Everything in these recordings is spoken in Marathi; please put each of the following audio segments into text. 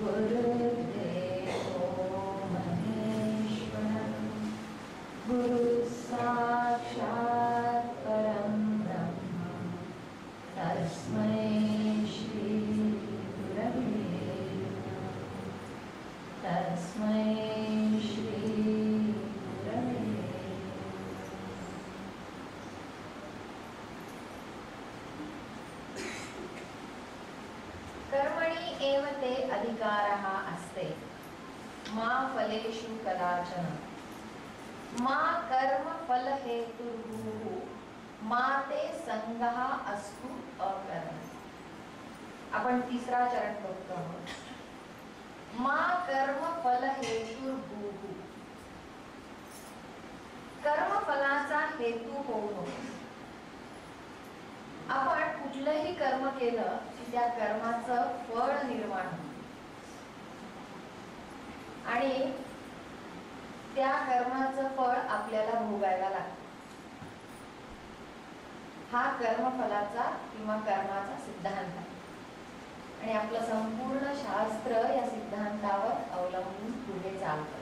गुरुदेवो महेश्वरः गुरुः साक्षात् परं ब्रह्म तस्मै श्री गुरवे नमः तस्मै श्री गुरवे कर्मणि एव ते अधिकारः अस्ते मा फलेषु कदाचन मा कर्म फल हेतुर्भूः मा ते संगः अस्तु अकर्म. आपण तिसरा चरण बघतो आहोत. मा कर्म फल हेतुर्भूः. कर्म फलाचा हेतू होऊ नको. आपण कुठलंही कर्म केलं की त्या कर्माचं फळ निर्माण होतं आणि त्या कर्माचं फळ आपल्याला भोगायला लागतं. हा कर्मफलाचा किंवा कर्माचा सिद्धांत आहे आणि आपलं संपूर्ण शास्त्र या सिद्धांतावर अवलंबून पुढे चालतं.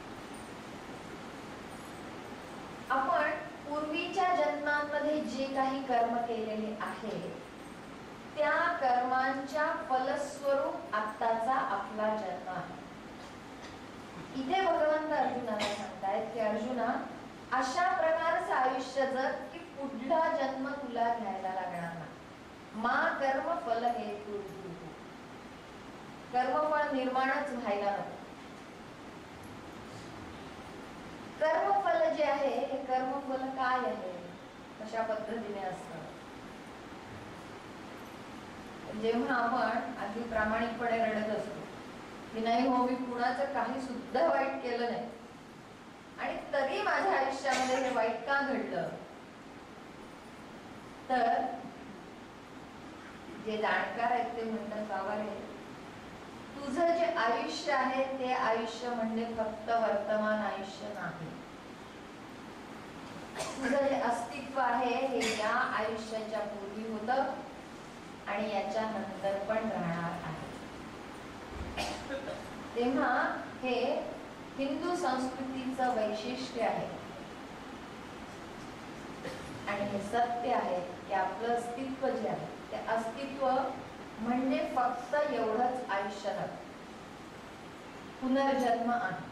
आपण पूर्वीच्या जन्मांमध्ये जे काही कर्म केलेले आहे त्या कर्मांच्या फलस्वरूप आत्ताचा आपला जन्म आहे. इथे भगवंत अर्जुनाला सांगतायत की अर्जुना, अशा प्रकारचं आयुष्य जग की पुढला जन्म तुला घ्यायला लागणार नाही. मा कर्म फल हेतु. कर्मफळ निर्माणच व्हायला नको. कर्मफल जे आहे हे कर्मफल काय आहे, कशा पद्धतीने असतं. जेव्हा आपण अगदी प्रामाणिकपणे रडत असतो की नाही हो, मी कुणाचं काही सुद्धा वाईट केलं नाही आणि तरी माझ्या आयुष्यामध्ये हे वाईट का घडलं, तर जे जाणकार आहेत ते म्हणतात बाबा रे, तुझं जे आयुष्य आहे ते आयुष्य म्हणजे फक्त वर्तमान आयुष्य नाही. तुझं जे अस्तित्व आहे हे या आयुष्याच्या पूर्वी होतं आणि याच्या नंतर पण राहणार आहे. तेव्हा हे हिंदू संस्कृतीचं वैशिष्ट्य आहे आणि हे सत्य आहे की आपलं अस्तित्व जे आहे ते अस्तित्व म्हणजे फक्त एवढंच आयुष्य नव्हे, पुनर्जन्म आहे.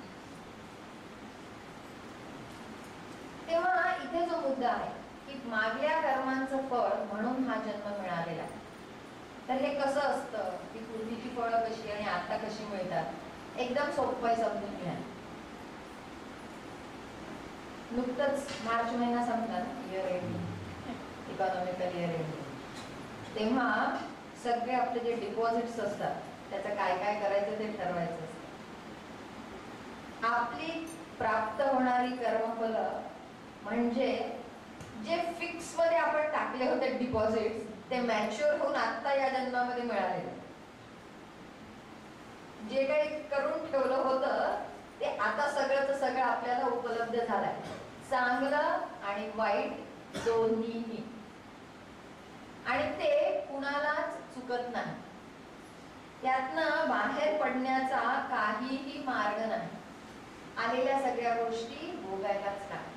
तेव्हा इथे जो मुद्दा आहे की मागल्या कर्मांचं फळ म्हणून हा जन्म मिळालेला आहे. तर हे कसं असतं की पूर्वीची फळं कशी आणि आता कशी मिळतात, एकदम सोपं आहे समजून घ्या. नुकतंच मार्च महिना संपला ना, year ending, economical year ending. तेव्हा सगळे आपले जे डिपॉझिट्स असतात त्याचं काय काय करायचं ते ठरवायचं असतं. आपली प्राप्त होणारी कर्मफल म्हणजे जे फिक्स मध्ये आपण टाकले होते डिपॉझिट्स ते मॅच्युअर होऊन आता या जन्मामध्ये मिळालेले. जे काही करून ठेवलं होतं ते आता सगळंच सगळं आपल्याला उपलब्ध झालंय, चांगलं आणि वाईट दोन्हीही. आणि ते कुणालाच चुकत नाही. त्यातनं बाहेर पडण्याचा काहीही मार्ग नाही. आलेल्या सगळ्या गोष्टी भोगायलाच लागतात.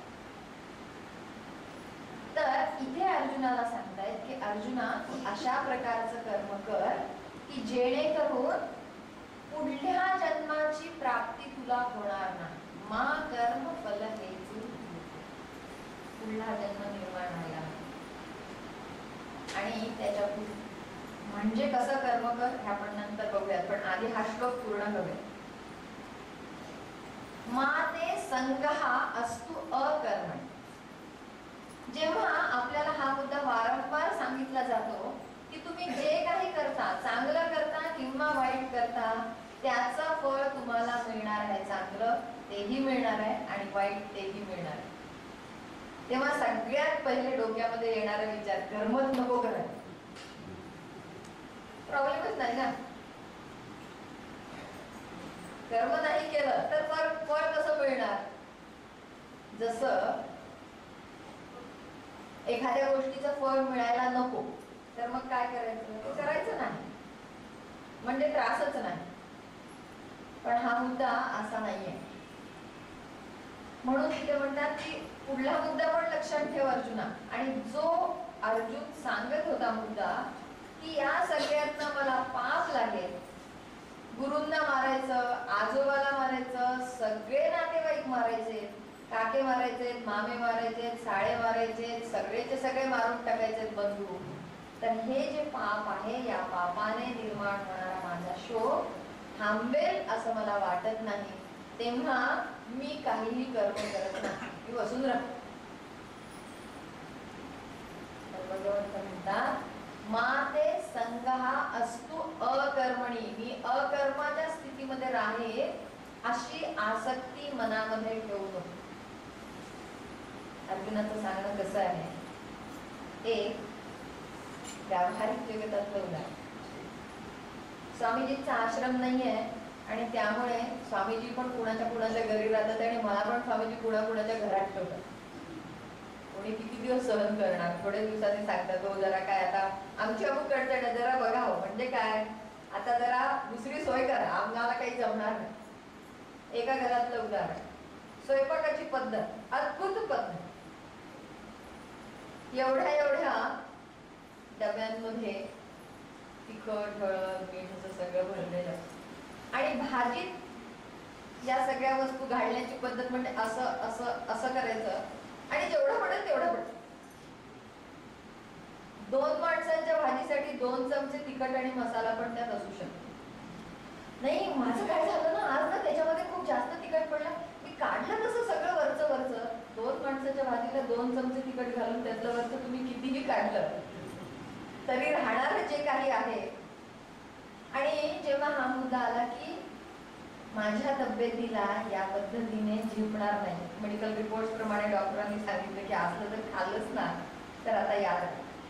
तर इथे अर्जुनाला सांगतायत की अर्जुना, तू अशा प्रकारचं कर्म कर की जेणेकरून पुढल्या जन्माची प्राप्ती तुला होणार नाही. मा कर्म फल हेतु. पुढला जन्म निर्माण व्हायला आणि त्याच्या म्हणजे कसं कर्म कर हे आपण नंतर बघूयात, पण आधी हा श्लोक पूर्ण करूया. मा ते संगः अस्तु अकर्मणि. जेव्हा आपल्याला हा मुद्दा वारंवार सांगितला जातो की तुम्ही जे काही करता, चांगलं करता किंवा वाईट करता, त्याचं फळ तुम्हाला मिळणार आहे. चांगलं तेही मिळणार आहे आणि वाईट तेही मिळणार आहे. तेव्हा सगळ्यात पहिले डोक्यामध्ये येणारा विचार, कर्मच नको करायला. प्रॉब्लेमच नाही ना. कर्म नाही केलं तर फळ कसं मिळणार. जसं एखाद्या गोष्टीचं फळ मिळायला नको तर मग काय करायचं, करायचं नाही म्हणजे त्रासच नाही. पण हा मुद्दा असा नाहीये. म्हणून इथे म्हणतात की पुढला मुद्दा पण लक्षात ठेव अर्जुना. आणि जो अर्जुन सांगत होता मुद्दा की या सगळ्यातनं मला पाप लागेल, गुरूंना मारायचं, आजोबाला मारायचं, सगळे नातेवाईक मारायचे, काके मारायचे, मामे मारायचे, साळे मारायचे, सगळेचे सगळे मारून टाकायचे बंधू. तर हे जे पाप आहे, या पापाने निर्माण होणारा माझा शोक थांबेल असं मला वाटत नाही. तेव्हा मी काहीही कर्म करत नाही, मी बसून राहतो. भगवंत म्हणतात माते संगहा असतु अकर्मणी, मी अकर्माच्या स्थितीमध्ये राहे अशी आसक्ती मनामध्ये ठेवू नको. अर्जुनाचं सांगणं कसं आहे, एक व्यावहारिक जगतातलं उदाहरण. स्वामीजींचा आश्रम नाहीये आणि त्यामुळे स्वामीजी पण कुणाच्या घरी राहतात आणि मला पण स्वामीजी कुणाच्या घरात ठेवतात. कोणी किती दिवस सहन करणार. थोड्या दिवसांनी सांगतात हो जरा काय आता आमची अमुक कडचण आहे, जरा बघा हो. म्हणजे काय, आता जरा दुसरी सोय करा, आम्हाला काही जमणार नाही. एका घरातलं उदाहरण, स्वयंपाकाची पद्धत अद्भुत पद्धत. एवढ्या डब्यांमध्ये तिखट, हळद, मीठ असं सगळं भरलेलं आणि भाजीत या सगळ्या वस्तू घालण्याची पद्धत म्हणजे असं असं असं करायचं आणि जेवढं पडेल तेवढं पडेल. 2 माणसांच्या भाजीसाठी 2 चमचे तिखट आणि मसाला पण त्यात असू शकतो. नाही माझं काय झालं ना, आज ना त्याच्यामध्ये खूप जास्त तिखट पडला, मी काढलं तसं सगळं वरचं. 2 माणसाच्या भाजीला 2 चमचे तिखट घालून त्यातलं वरचं तुम्ही कितीही काढलं तरी राहणार जे काही आहे. आणि जेव्हा हा मुद्दा आला की माझ्या तब्येतीला या पद्धतीने झेपणार नाही, मेडिकल रिपोर्ट्स प्रमाणे डॉक्टरांनी सांगितलं की असलं जर खाल्लंच ना तर आता याद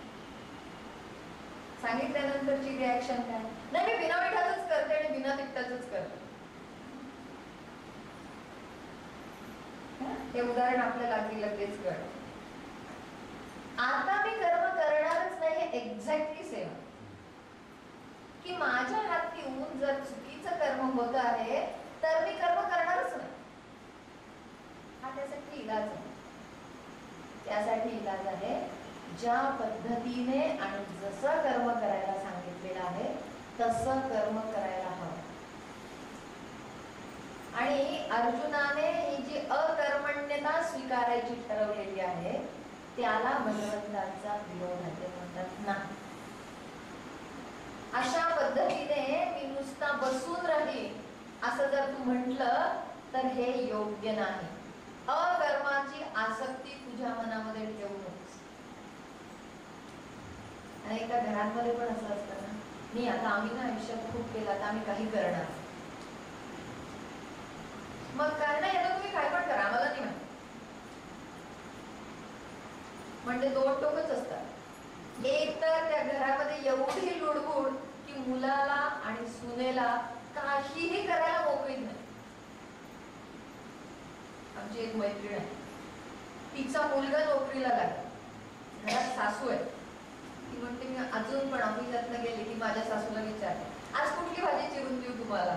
सांगितल्यानंतरची रिॲक्शन काय, नाही मी बिना मिठाचंच करते आणि बिना तिखटाचंच करते. हे उदाहरण आपल्याला अगदी लगेच कळतं. आता मी कर्म करणारच नाही, हे एक्झॅक्टली सेम की माझ्या हातून जर चुकीचं कर्म होत आहे तर मी कर्म करणारच नाही. हा त्यासाठी इलाज आहे. त्यासाठी इलाज आहे ज्या पद्धतीने आणि जसं कर्म करायला सांगितलेलं आहे तसं कर्म करायला हवं. आणि अर्जुनाने ही जी अकर्मण्यता स्वीकारायची ठरवलेली आहे त्याला भगवंताचा विरोध आहे. ते म्हणतात नाही, अशा पद्धतीने मी नुसता बसून राहील असं जर तू म्हटलं तर हे योग्य नाही. अकर्माची आसक्ती तुझ्या मनामध्ये ठेवू नकोस. आणि एका घरांमध्ये पण असं असतं ना, मी आता आम्ही ना आयुष्यात खूप केलं, आता आम्ही काही करणार. मग करणं येतं तुम्ही काय पण करा, आम्हाला नाही म्हणत. म्हणजे 2 टोकच असतात. एक तर त्या घरामध्ये एवढी लुडबुड की मुलाला आणि सुनेला काहीही करायला मोकळीच नाही. आमची एक मैत्रीण आहे, तिचा मुलगा नोकरीला लागला, घरात सासू आहे. ती म्हणते मी अजून पण ऑफिसातनं गेले की माझ्या सासूला विचारते आज कुठली भाजी चिरून देऊ तुम्हाला.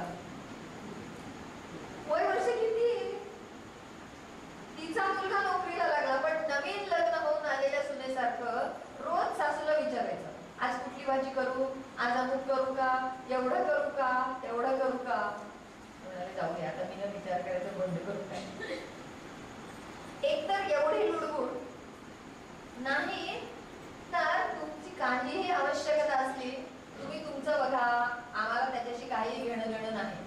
वय वर्ष किती, तिचा मुलगा नोकरीला लागला पण नवीन लग्न होऊन आलेल्या सुनेसारखं रोज सासूला विचारायचं आज कुठली भाजी करू, आज अमुक करू का, एवढं करू का, तेवढं करू का. जाऊ दे आता मी विचार करायचं बंद करू काय. एक तर एवढी लुडबुड नाही, तर तुमची काहीही आवश्यकता असली तुम्ही तुमचं बघा, आम्हाला त्याच्याशी काही घेणं देणं नाही.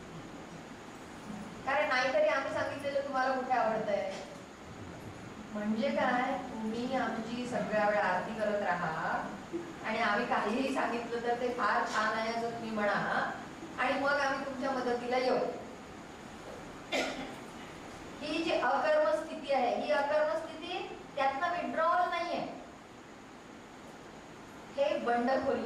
कारण नाहीतरी आम्ही सांगितलेलं तुम्हाला कुठे आवडतंय. म्हणजे काय, तुम्ही आमची सगळ्या वेळा आरती करत राहा आणि आम्ही काहीही सांगितलं तर ते फार छान आहे असं तुम्ही म्हणा आणि मग आम्ही तुमच्या मदतीला येऊ. ही जी अकर्म स्थिती आहे, ही अकर्म स्थिती त्यातनं विड्रॉवल नाहीये, हे बंडखोरी.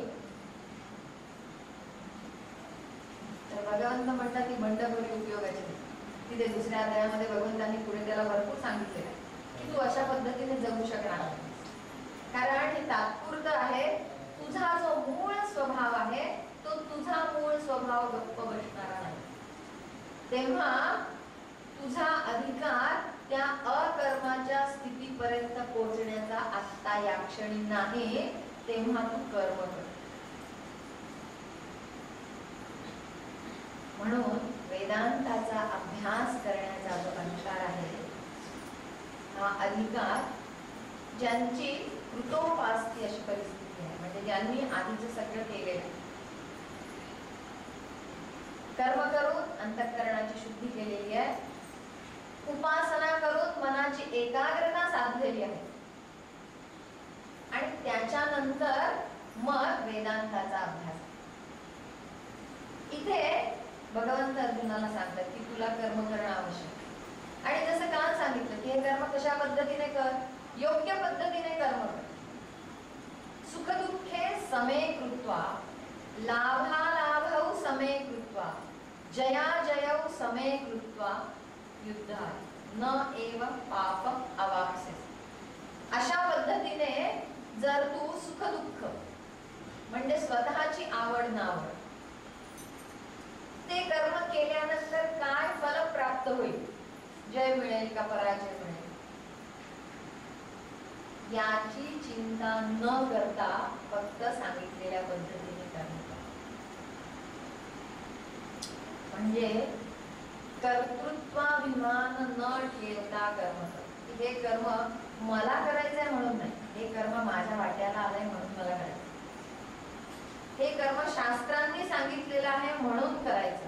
तर भगवंत म्हणतात की बंडखोरी उपयोगाची नाही. तिथे दुसऱ्या अध्यायामध्ये भगवंतांनी पुढे त्याला भरपूर सांगितलेलं आहे की तू अशा पद्धतीने जगू शकणार नाही. कारण हे तात्पुरतं आहे. तुझा जो मूळ स्वभाव आहे तो तुझा मूळ स्वभाव गप्प बसणारा नाही. तेव्हा तुझा अधिकार त्या अकर्माच्या स्थितीपर्यंत पोहोचण्याचा आत्ता या क्षणी नाही, तेव्हा तू कर्म कर. म्हणून वेदांताचा अभ्यास करण्याचा जो अधिकार आहे, हा अधिकार ज्यांची कृतोपास्ती अशी परिस्थिती आहे, म्हणजे ज्यांनी आधीच सगळं केलेलं आहे, कर्म करून अंतःकरणाची शुद्धी केलेली आहे, उपासना करून मनाची एकाग्रता साधलेली आहे, आणि त्याच्यानंतर मग वेदांताचा अभ्यास. इथे भगवंत अर्जुनाला सांगतात की तुला कर्म करणं आवश्यक आहे. आणि जसं काल सांगितलं की हे कर्म कशा पद्धतीने कर, योग्य पद्धतीने कर्म कर. सुख दुःखे समे कृत्वा, लाभालाभौ समे कृत्वा, जया जयौ समे कृत्वा युद्धाय न एव पापम अवाप्स्यसि. अशा पद्धतीने जर तू सुख दुःख म्हणजे स्वतःची आवड नावड ते कर्म केल्यानंतर काय फल प्राप्त होईल, जय मिळेल का पराजय मिळेल, याची चिंता न करता फक्त सांगितलेल्या पद्धतीने कर्म कर. म्हणजे कर्तृत्वाभिमान न ठेवता कर्म कर. हे कर्म मला करायचंय म्हणून नाही, हे कर्म माझ्या वाट्याला आलंय म्हणून मला करायचं, हे कर्म शास्त्रांनी सांगितलेलं आहे म्हणून करायचं.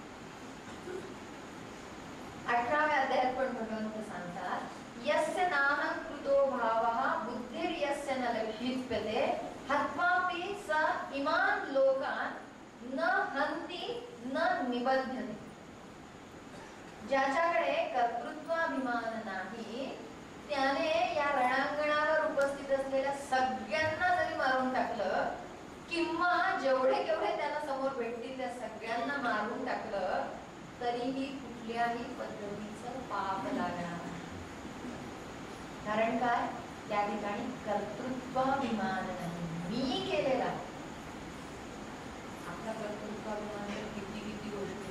18व्या अध्यायात पण भगवंत सांगतात, यस्य नाहं कृतो भावः बुद्धिर्यस्य न लिप्यते हत्वापि स इमान् लोकान् न हन्ति न निबध्यते. ज्याच्याकडे कर्तृत्वाभिमान नाही त्याने या रणांगणावर उपस्थित असलेल्या सगळ्यांना जरी मारून टाकलं किंवा जेवढे केवढे त्यांना समोर भेटतील त्या सगळ्यांना मारून टाकलं तरीही कुठल्याही पद्धतीचं पाप लागणार नाही. कारण काय, त्या ठिकाणी कर्तृत्वाभिमान नाही, मी केलेला. आपला कर्तृत्वाभिमान किती गोष्टी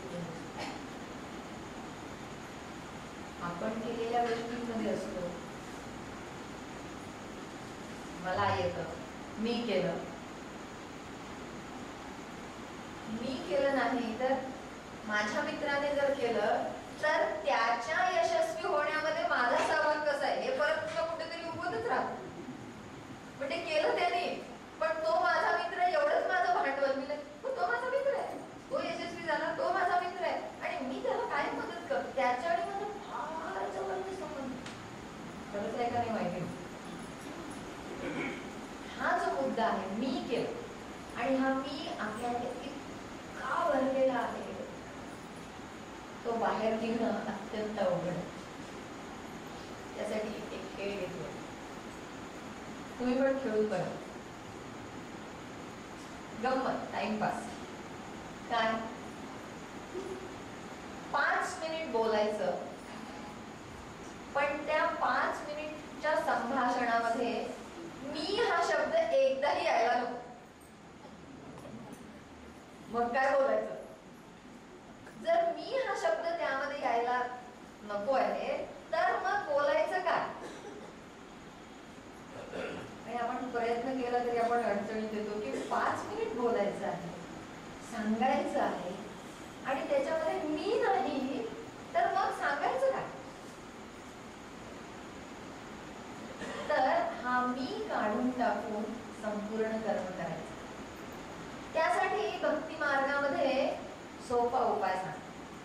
आपण केलेल्या गोष्टींमध्ये असतो. मला येतं, मी केलं नाही तर माझ्या मित्राने जर केलं तर त्याच्या यशस्वी होण्यामध्ये माझा सहभाग कसा आहे हे परत तुला कुठेतरी उगवतच राहतो. म्हणजे केलं त्याने, पण तो माझा मित्र आहे एवढंच माझं भांडवल मिळेल, तो माझा मित्र आहे, तो यशस्वी झाला, तो माझा मित्र आहे आणि मी त्याला काय मदत करतो, त्याच्या आणि माझं फार जवळचा संबंध. खरंच आहे का नाही माहिती. हा जो मुद्दा आहे मी केलं आणि हा मी आपल्याला का भरलेला आहे तो बाहेर निघणं अत्यंत अवघड आहे. त्यासाठी एक खेळ घेतो, तुम्ही पण खेळून बघा. गंमत, टाइमपास. काय 5 मिनिट बोलायचं, पण त्या 5 मिनिटच्या संभाषणामध्ये मी हा शब्द एकदाही यायला नको. मग काय बोलायचं, जर मी हा शब्द त्यामध्ये यायला नको आहे तर मग बोलायचं काय. आणि आपण प्रयत्न केला तरी आपण अडचणीत येतो की 5 मिनिट बोलायचं आहे, सांगायचं आहे आणि त्याच्यामध्ये मी नाही तर मग सांगायचं काय. तर हा मी काढून टाकून संपूर्ण कर्म करायचं. त्यासाठी भक्ती मार्गामध्ये सोपा उपाय सांग,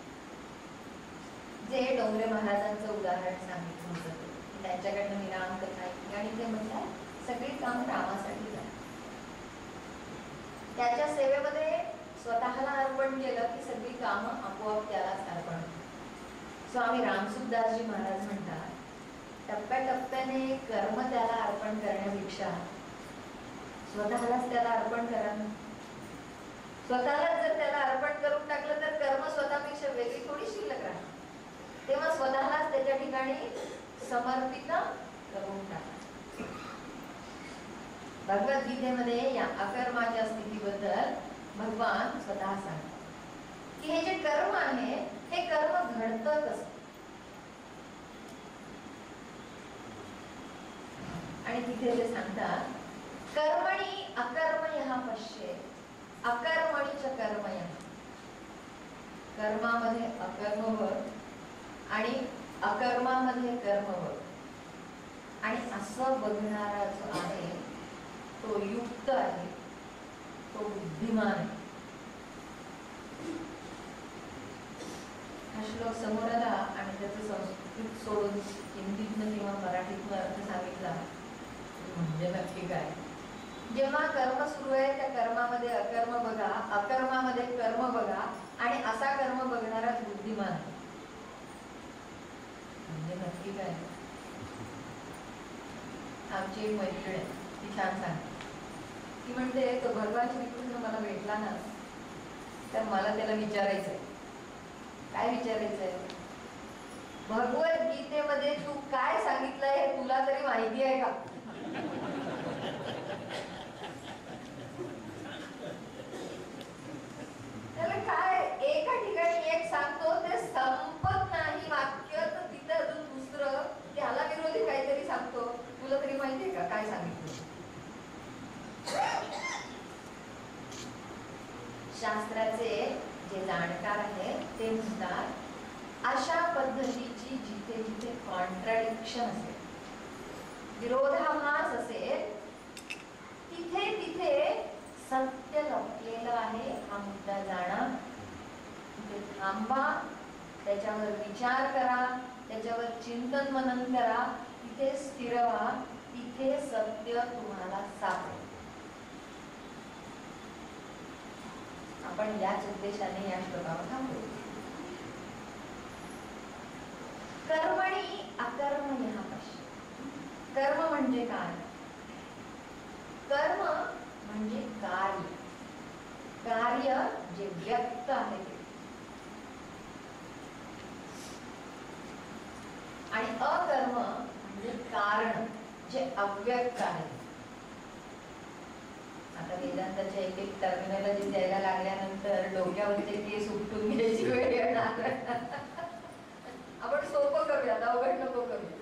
जे डोंगरे महाराजांचं उदाहरण सांगितलं होतं. त्यांच्याकडनं मी रामकथा ऐकली आणि ते म्हणतात सगळी कामं रामासाठी झाली. त्याच्या सेवेमध्ये स्वतःला अर्पण केलं की सगळी कामं आपोआप त्यालाच अर्पण. स्वामी रामसुखदासजी महाराज म्हणतात टप्प्याटप्प्याने कर्म त्याला अर्पण करण्यापेक्षा स्वतःलाच त्याला अर्पण करा. स्वतःलाच जर त्याला अर्पण करून टाकलं तर कर्म स्वतःपेक्षा वेगळी थोडी शिल्लक राहणार. तेव्हा स्वतःलाच त्याच्या ठिकाणी समर्पित करून टाका. भगवद्गीतेमध्ये या अकर्माच्या स्थितीबद्दल भगवान स्वतः सांगतात की हे जे कर्म आहे हे कर्म घडतं कसं. आणि तिथे ते सांगतात कर्मणी अकर्मयः पश्येत् अकर्मणीच कर्मयः. कर्मामध्ये अकर्म बघ आणि अकर्मामध्ये कर्म बघ. आणि असं बघणारा जो आहे तो युक्त आहे, तो बुद्धिमान आहे. हा श्लोक समोर आला आणि त्याचं संस्कृत सोडून हिंदीतनं किंवा मराठीतनं अर्थ सांगितला म्हणजे नक्की काय. जेव्हा कर्म सुरू आहे त्या कर्मामध्ये अकर्म बघा, अकर्मामध्ये कर्म बघा आणि असा कर्म बघणारा बुद्धिमान आहे म्हणजे नक्की काय. आमची एक मैत्रीण आहे, ती छान सांगते. ती म्हणते तो भगवान श्रीकृष्ण मला भेटला ना तर मला त्याला विचारायचंय. काय विचारायचंय? भगवद्गीतेमध्ये तू काय सांगितलंय हे तुला तरी माहिती आहे का? त्याला काय एका ठिकाणी एक सांगतो ते संपत नाही वाक्य तर तिथे अजून दुसरं त्याला विरोधी काहीतरी सांगतो. तुला तरी माहितीये का काय सांगितलं? शास्त्राचे जे जाणकार आहेत ते म्हणतात अशा पद्धतीची जिथे जिथे कॉन्ट्राडिक्शन असेल, विरोधाभास असेल, तिथे तिथे सत्य लपलेलं आहे हा मुद्दा जाणा. तिथे थांबा, त्याच्यावर विचार करा, त्याच्यावर चिंतन मनन करा, तिथे स्थिर व्हा, तिथे सत्य तुम्हाला सापडेल. आपण याच उद्देशाने या श्लोकावर थांबू. कर्मणी अकर्मण्यः पश्येत्. कर्म म्हणजे काय? कर्म म्हणजे कार्य. कार्य जे व्यक्त आहे ते. आणि अकर्म म्हणजे कारण जे अव्यक्त आहे. आता वेदांताच्या एक एक टर्मिनॉलॉजी द्यायला लागल्यानंतर डोक्यावरचे केस उपटून घ्यायची वेळ येणार. आपण सोपं करूया, अवघड नको करूया.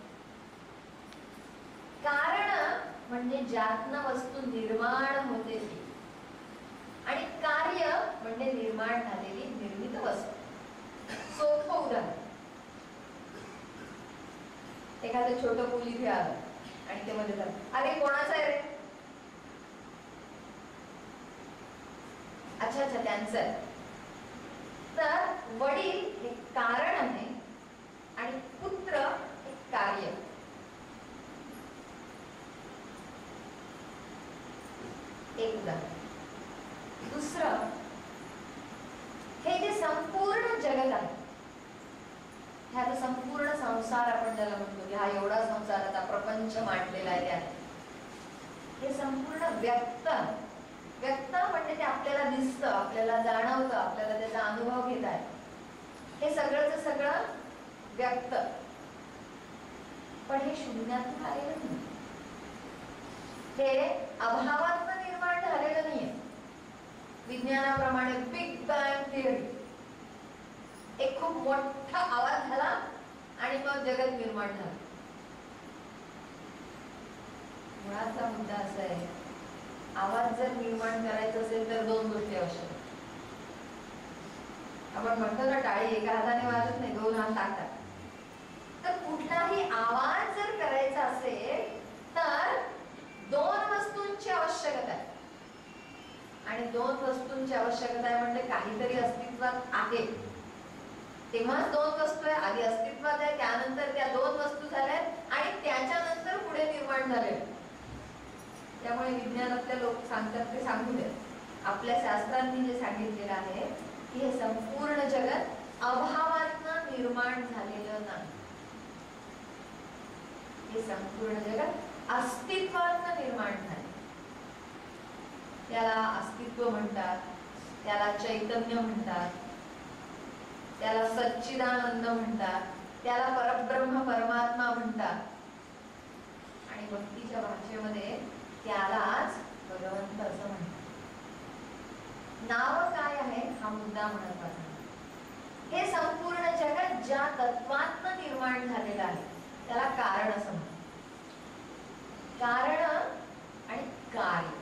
कारण म्हणजे ज्यातनं वस्तू निर्माण होते ती, आणि कार्य म्हणजे निर्माण झालेली निर्मित वस्तू. सोपं उदाहरण, एखादं छोटं पूल इथे आलं आणि ते मध्ये जात, अरे कोणाचं आहे रे? अच्छा अच्छा त्यांचं आहे. तर वडील हे कारण आहे आणि पुत्र हे कार्य. एक उदाहरण. दुसरं, हे जे संपूर्ण जगत आहे, ह्याचा संपूर्ण संसार आपण ज्याला म्हणतो की हा एवढा संसाराचा प्रपंच मांडलेला आहे त्यात, हे संपूर्ण व्यक्त. व्यक्त म्हणजे ते आपल्याला दिसतं, आपल्याला जाणवतं, आपल्याला त्याचा अनुभव घेता आहे. हे सगळंच सगळं व्यक्त. पण हे शून्यातून आलेलं नाही, हे अभावातून निर्माण झालेलं नाहीये. विज्ञानाप्रमाणे बिग बँग थिअरी, एक खूप मोठा आवाज झाला आणि मग जगत निर्माण झालं. मुळाचा मुद्दा असा आहे, आवाज जर निर्माण करायचा असेल तर दोन गोष्टी आवश्यक. आपण म्हणतो ना टाळी एका हाताने वाजत नाही, दोन हात टाकतात. तर कुठलाही आवाज जर करायचा असेल तर दोन वस्तूंची आवश्यकता आहे. आणि दोन वस्तूंची आवश्यकता आहे म्हणजे काहीतरी अस्तित्वात आहे, तेव्हाच दोन वस्तू आहे. आधी अस्तित्वात आहे, त्यानंतर त्या दोन वस्तू झाल्यात आणि त्याच्यानंतर पुढे निर्माण झाले. त्यामुळे विज्ञानातले लोक सांगतात ते सांगू दे, आपल्या शास्त्रांनी जे सांगितलेलं आहे की हे संपूर्ण जगत अभावातनं निर्माण झालेलं नाही. हे संपूर्ण जगत अस्तित्वातनं निर्माण झाले. त्याला अस्तित्व म्हणतात, त्याला चैतन्य म्हणतात, त्याला सच्चिदानंद म्हणतात, त्याला परब्रह्म परमात्मा म्हणतात. आणि भक्तीच्या भाषेमध्ये त्यालाच भगवंत असं म्हणतात. नाव काय आहे हा मुद्दा महत्वाचा. हे संपूर्ण जगत ज्या तत्वातनं निर्माण झालेला आहे त्याला कारण असं म्हणतात. कारण आणि कार्य.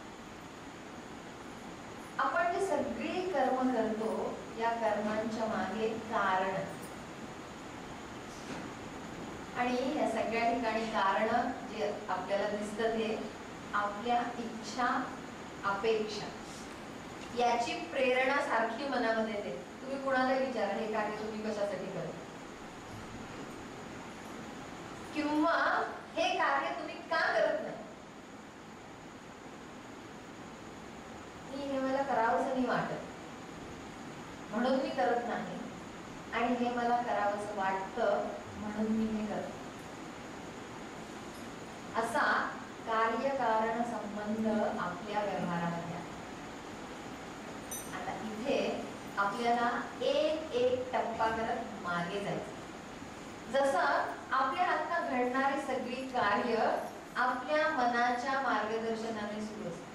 आपण जे सगळी कर्म करतो या कर्मांच्या मागे कारण, आणि या सगळ्या ठिकाणी कारण जे आपल्याला दिसतं ते आपल्या इच्छा, अपेक्षा याची प्रेरणा सारखी मनामध्ये येते. तुम्ही कुणाला विचारा हे कार्य तुम्ही कशासाठी करता, किंवा हे कार्य तुम्ही का करत नाही. हे मला करावंसं नाही वाटत म्हणून मी करत नाही, आणि हे मला करावंसं वाटतं म्हणून मी हे करतो. असा कार्यकारण संबंध आपल्या व्यवहारामध्ये आहे. आता इथे आपल्याला एक एक टप्पा करत मागे जायचं. जसं आपल्या हातात घडणारी सगळी कार्य आपल्या मनाच्या मार्गदर्शनाने सुरू असतात.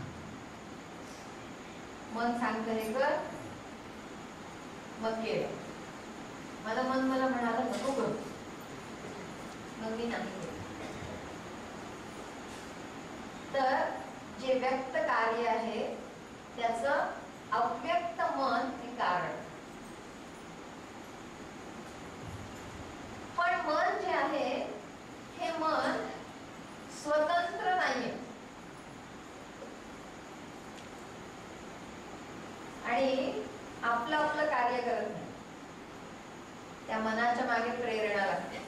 मन सांगतं हे कर, मग केलं. माझं मन मला म्हणालं नको करू, मग मी नाही केलं. तर जे व्यक्त कार्य आहे त्याचं अव्यक्त मन हे कारण. पण मन जे आहे हे मन स्वतंत्र नाहीये, आणि आपलं आपलं कार्य करत नाही. त्या मनाच्या मागे प्रेरणा लागते.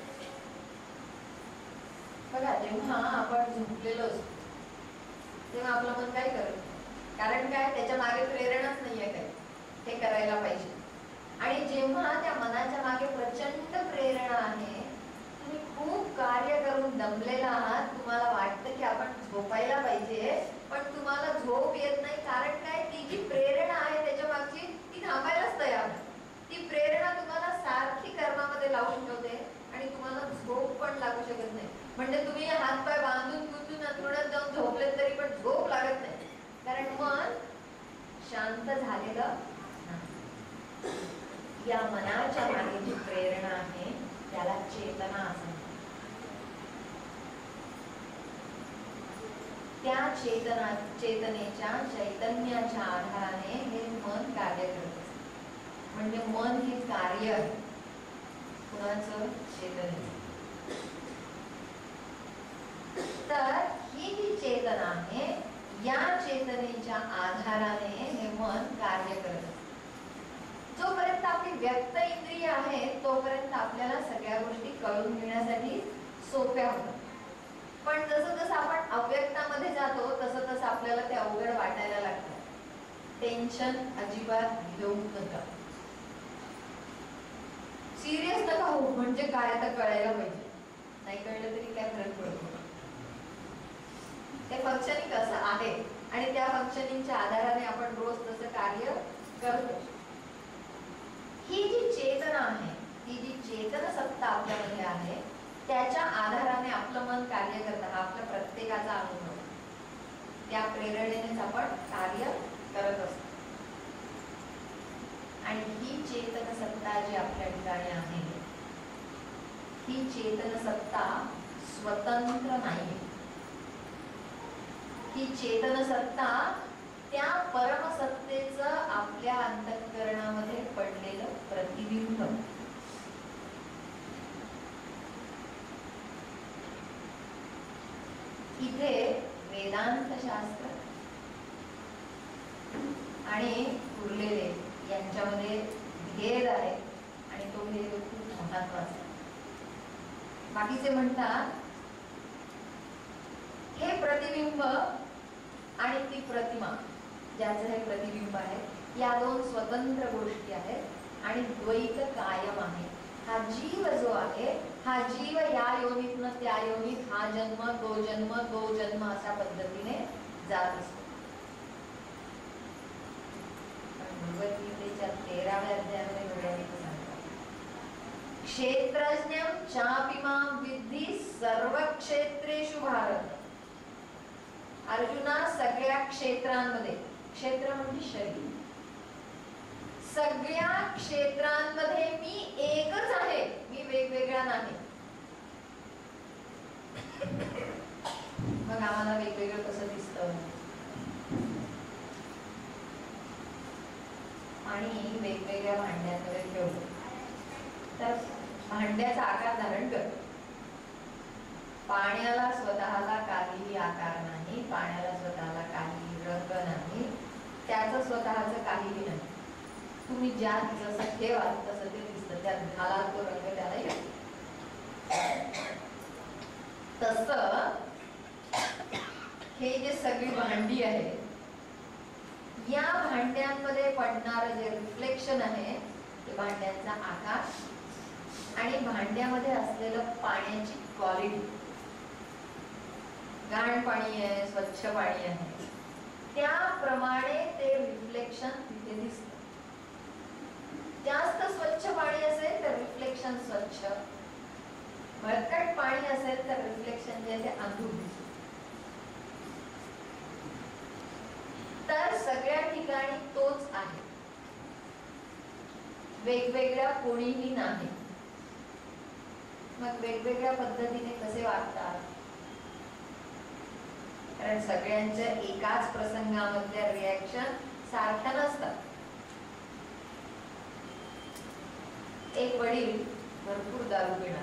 बघा, जेव्हा आपण झोपलेलो असतो तेव्हा आपलं मन काय करत, कारण काय, त्याच्या मागे प्रेरणाच नाहीये काही, ते करायला पाहिजे. आणि जेव्हा त्या मनाच्या मागे प्रचंड प्रेरणा आहे, तुम्ही खूप कार्य करून दमलेला आहात, तुम्हाला वाटतं की आपण झोपायला पाहिजे, पण तुम्हाला झोप येत नाही. कारण काय, ती जी प्रेरणा आहे त्याच्या मागची ती थांबायलाच तयार नाही. ती प्रेरणा तुम्हाला सारखी कर्मामध्ये लावून ठेवते आणि तुम्हाला झोप पण लागू शकत नाही. म्हणजे तुम्ही हातपाय बांधून गुंतून अंथरुणात जाऊन झोपलेत तरी पण झोप लागत नाही, कारण मन शांत झालेलं नाही. या मनाच्या मागे जी प्रेरणा आहे त्याला चेतना असं म्हणतात. त्या चेतनेच्या चैतन्याच्या आधाराने हे मन कार्य करत असते. म्हणजे मन हे कार्य आहे कुणाचं, चेतनेचं. तर ही जी चेतना आहे या चेतनेच्या आधाराने हे मन कार्य करत असते. जोपर्यंत आपली व्यक्त इंद्रिय आहे तोपर्यंत आपल्याला सगळ्या गोष्टी कळून घेण्यासाठी सोप्या होतात. पण जसं जसं आपण अव्यक्तामध्ये जातो तसं तसं आपल्याला ते अवघड वाटायला लागतं. टेन्शन अजिबात घेऊ नका, सिरियस नका होऊ. म्हणजे काय, आता कळायला पाहिजे, नाही कळलं तरी काय फरक पडतो. ते फंक्शनिंग कसं आहे आणि त्या फंक्शनिंगच्या आधाराने आपण रोज तसं कार्य करतो. ही जी चेतना आहे, ही जी चेतन सत्ता आपल्यामध्ये आहे त्याच्या आधाराने आपलं मन कार्य करतं. हा आपल्या प्रत्येकाचा अनुभव. त्या प्रेरणेनेच आपण कार्य करत असतो. आणि ही चेतन सत्ता जी आपल्या ठिकाणी आहे ही चेतन सत्ता स्वतंत्र नाही. ही चेतन सत्ता त्या परमसत्तेचं आपल्या अंतःकरणामध्ये पडलेलं प्रतिबिंब. इथे वेदांत शास्त्र आणि उरलेले यांच्यामध्ये भेद आहे आणि तो भेद खूप महत्वाचा आहे. बाकीचे म्हणतात हे प्रतिबिंब आणि ती प्रतिमा ज्याचं हे प्रतिबिंब आहे या दोन स्वतंत्र गोष्टी आहेत आणि द्वैत कायम आहे. हा जीव जो आहे हा जीव या योनीतनं त्या योनीत हा जन्म तो जन्म अशा पद्धतीने जात असतो. भगवद्गीतेच्या 13व्या अध्यायामध्ये भगवान सांगतात क्षेत्रज्ञं चापिमां विद्धि सर्व क्षेत्रेषु भारत. अर्जुना, सगळ्या क्षेत्रांमध्ये, क्षेत्र म्हणजे शरीर, सगळ्या क्षेत्रांमध्ये मी एकच वेगवेगळा नाही. मग आम्हाला वेगवेगळं कसं दिसतं? पाणी वेगवेगळ्या भांड्यांमध्ये ठेवलं तर भांड्याचा आकार धारण करतो. पाण्याला स्वतःला काहीही आकार नाही, पाण्याला स्वतःला काही रंग नाही, त्याचं स्वतःचं काहीही नाही. तुम्ही ज्यात जसं ठेवाल तसं ते दिसतं, त्यात घालाल तो रंग त्याला येतो. तसं हे जे सगळी भांडी आहे, या भांड्यांमध्ये पडणारं जे रिफ्लेक्शन आहे ते भांड्यांचा आकार आणि भांड्यामध्ये असलेलं पाण्याची क्वालिटी, घाण पाणी आहे स्वच्छ पाणी आहे त्याप्रमाणे ते रिफ्लेक्शन तिथे दिसतं. जास्त स्वच्छ पाणी असेल तर रिफ्लेक्शन स्वच्छ, भरकट पाणी असेल तर रिफ्लेक्शन जे आहे अंधुक दिसतं. तर सगळ्या ठिकाणी तोच आहे, वेगवेगळ्या कोणीही नाही. मग वेगवेगळ्या पद्धतीने कसे वागतात? कारण सगळ्यांच्या एकाच प्रसंगामधल्या रिॲक्शन सारख्या नसतात. एक वडील भरपूर दारू पिणार,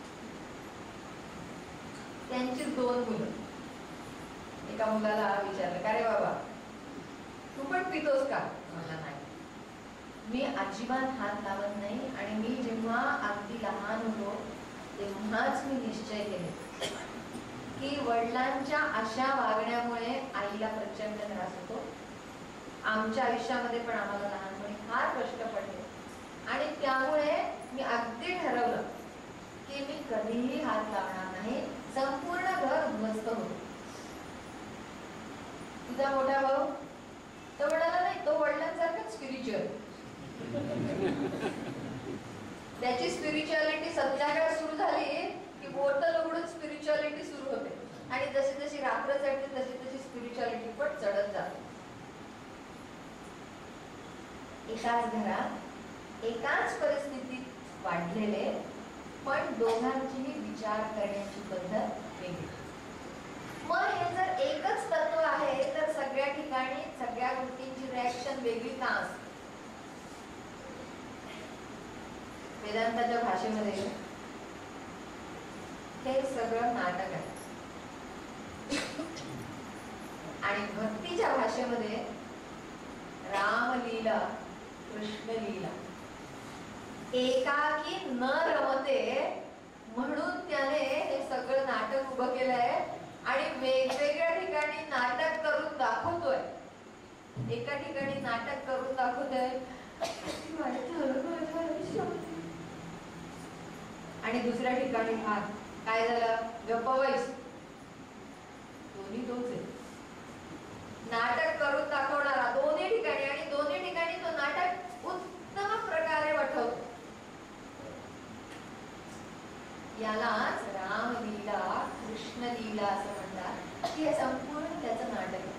त्यांची 2 मुलं. एका मुलाला विचारलं, का रे बाबा तू पण पितोस का? मला नाही, मी अजिबात हात लावत नाही. आणि मी जेव्हा अगदी लहान होतो तेव्हाच मी निश्चय केले की वडिलांच्या अशा वागण्यामुळे आईला प्रचंड त्रास होतो. आमच्या आयुष्यामध्ये पण आम्हाला लहानपणी फार कष्ट पडले आणि त्यामुळे मी अगदी ठरवलं की मी कधीही हात लावणार नाही. संपूर्ण घर उद्ध्वस्त होतो. तुझा मोठा भाऊ तो म्हणाला, नाही, तो वडिलांसारखं स्पिरिच्युअल. त्याची स्पिरिच्युअलिटी संध्याकाळ सुरू झाली की बोटल उघडून स्पिरिच्युअलिटी सुरू होते आणि जशी जशी रात्र चढते तशी तशी स्पिरिच्युअलिटी पण चढत जाते. एकाच घरात एकाच परिस्थितीत वाढलेले पण दोघांचीही विचार करण्याची पद्धत वेगळी. मग हे जर एकच तत्व आहे तर सगळ्या ठिकाणी सगळ्या गोष्टींची रिॲक्शन वेगळी का असते? वेदांताच्या भाषेमध्ये हे सगळं नाटक आहे आणि भक्तीच्या भाषेमध्ये रामलीला कृष्णलीला. एकाकी न रमते म्हणून त्याने हे सगळं नाटक उभं केलंय आणि वेगवेगळ्या ठिकाणी नाटक करून दाखवतोय. एका ठिकाणी नाटक करून दाखवतोय आणि दुसऱ्या ठिकाणी काय झालं, गप्पवाईस. दोन्ही तोच आहे, नाटक करून दाखवणारा दोन्ही ठिकाणी आणि दोन्ही ठिकाणी तो नाटक उत्तम प्रकारे वठवतो. यालाच रामलीला कृष्णलीला असं म्हणतात की हे संपूर्ण त्याचं नाटक आहे.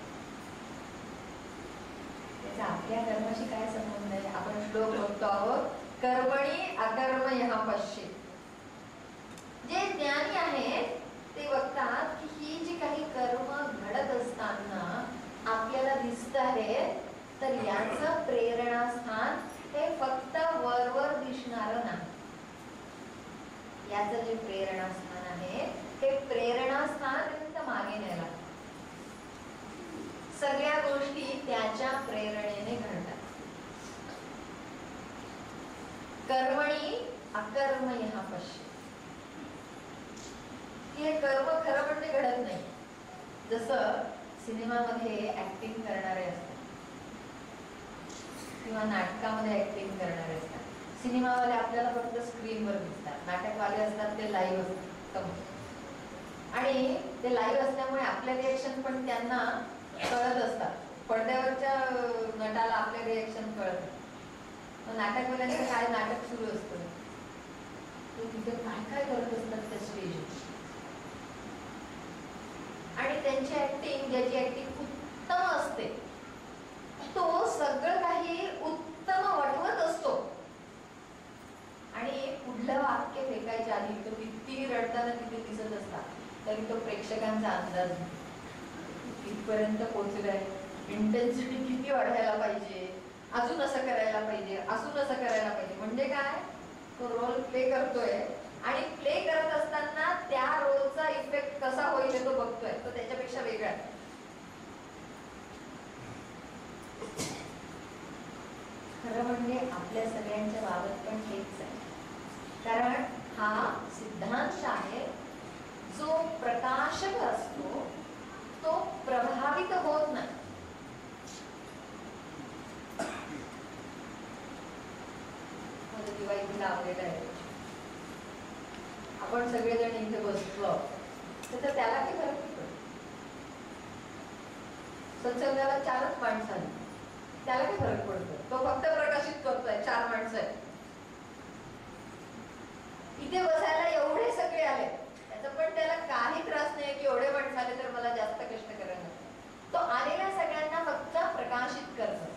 त्याचा आपल्या कर्माशी काय संबंध आहे? आपण श्लोक बघतो आहोत, कर्मणी अकर्म ह्या पश्ये. जे ज्ञानी आहेत ते बघतात की ही जी काही कर्म घडत असताना आपल्याला दिसत आहे तर याचं प्रेरणास्थान हे फक्त वरवर दिसणारं नाही. याचं जे प्रेरणास्थान आहे हे प्रेरणास्थान मागे न्यायला. सगळ्या गोष्टी त्याच्या प्रेरणेने घडतात. कर्मणी अकर्म ह्या पश्ये. हे कर्म खरं म्हणजे घडत नाही. जसं सिनेमामध्ये ऍक्टिंग करणारे असतात किंवा नाटकामध्ये ऍक्टिंग करणारे असतात. सिनेमावाले आपल्याला फक्त स्क्रीनवर दिसतात, नाटकवाले असतात ते लाईव्ह असतात आणि ते लाईव्ह असल्यामुळे आपल्या रिएक्शन पण त्यांना कळत असतात. पडद्यावरच्या नटाला आपल्या रिएक्शन कळत. नाटकवाल्यांचं काय नाटक सुरू असतं ते तिथे काय काय करत असतात त्या स्टेजवर आणि त्यांची ऍक्टिंग, ज्याची ऍक्टिंग उत्तम असते तो सगळं काही उत्तम वाटवत असतो आणि पुढलं वाक्य करताना तिथे दिसत असतात, तरी तो प्रेक्षकांचा अंदाज कितपर्यंत पोहोचलाय, इंटेन्सिटी किती वाढायला पाहिजे, अजून असं करायला पाहिजे, अजून असं करायला पाहिजे. म्हणजे काय, तो रोल प्ले करतोय आणि प्ले करत असताना त्या रोलचा इफेक्ट कसा होईल हे तो बघतोय, तो त्याच्यापेक्षा वेगळा आहे. खरं म्हणजे आपल्या सगळ्यांच्या बाबत पण हेच आहे. कारण हा सिद्धांत आहे, जो प्रकाशक असतो तो प्रभावित होत नाही. माझं दिवा इथे लावलेला आहे, आपण सगळेजण इथे बसलो तर त्याला काही फरक पडतो. सत्संगाला 4च माणसं आली, त्याला काही फरक पडतो, तो फक्त प्रकाशित करतोय, 4 माणसं आहेत. इथे बसायला एवढे सगळे आले, त्याचा पण त्याला काही त्रास नाही की एवढे माणसं आले तर मला जास्त कष्ट करायला. तो आलेल्या सगळ्यांना फक्त प्रकाशित करतो.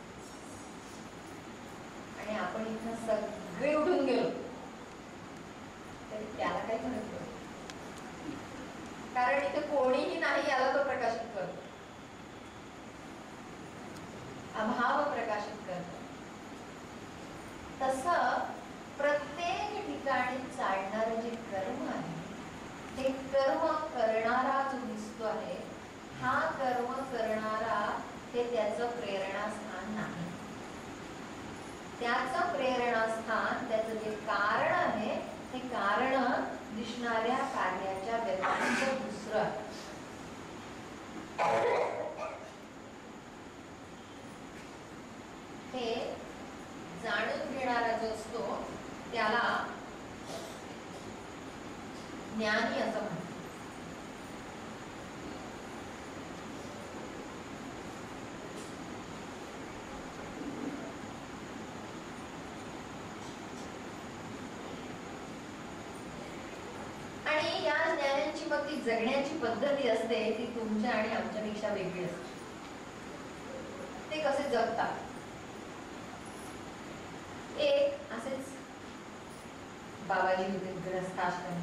आणि आपण इथं सगळे उठून गेलो तरी त्याला काही फरक पडतो, कारण इथे कोणीही नाही याला तो प्रकाशित करतो, अभाव प्रकाशित करतो. तसं प्रत्येक ठिकाणी चालणारे जे कर्म आहे, ते कर्म करणारा जो दिसतो आहे, हा कर्म करणारा हे त्याचं प्रेरणास्थान नाही. त्याचं प्रेरणास्थान, त्याचं जे कारण आहे, ते कारण दिसणाऱ्या कार्याच्या व्यतिरिक्त दुसरं आहे. हे जाणून घेणारा जो असतो त्याला ज्ञानी असं म्हणतात. आणि या ज्ञानाची मग ती जगण्याची पद्धती असते, ती तुमच्या आणि आमच्यापेक्षा वेगळी असते. ते कसे जगतात, एक असेच बाबाजी होते गृहस्थाश्रम,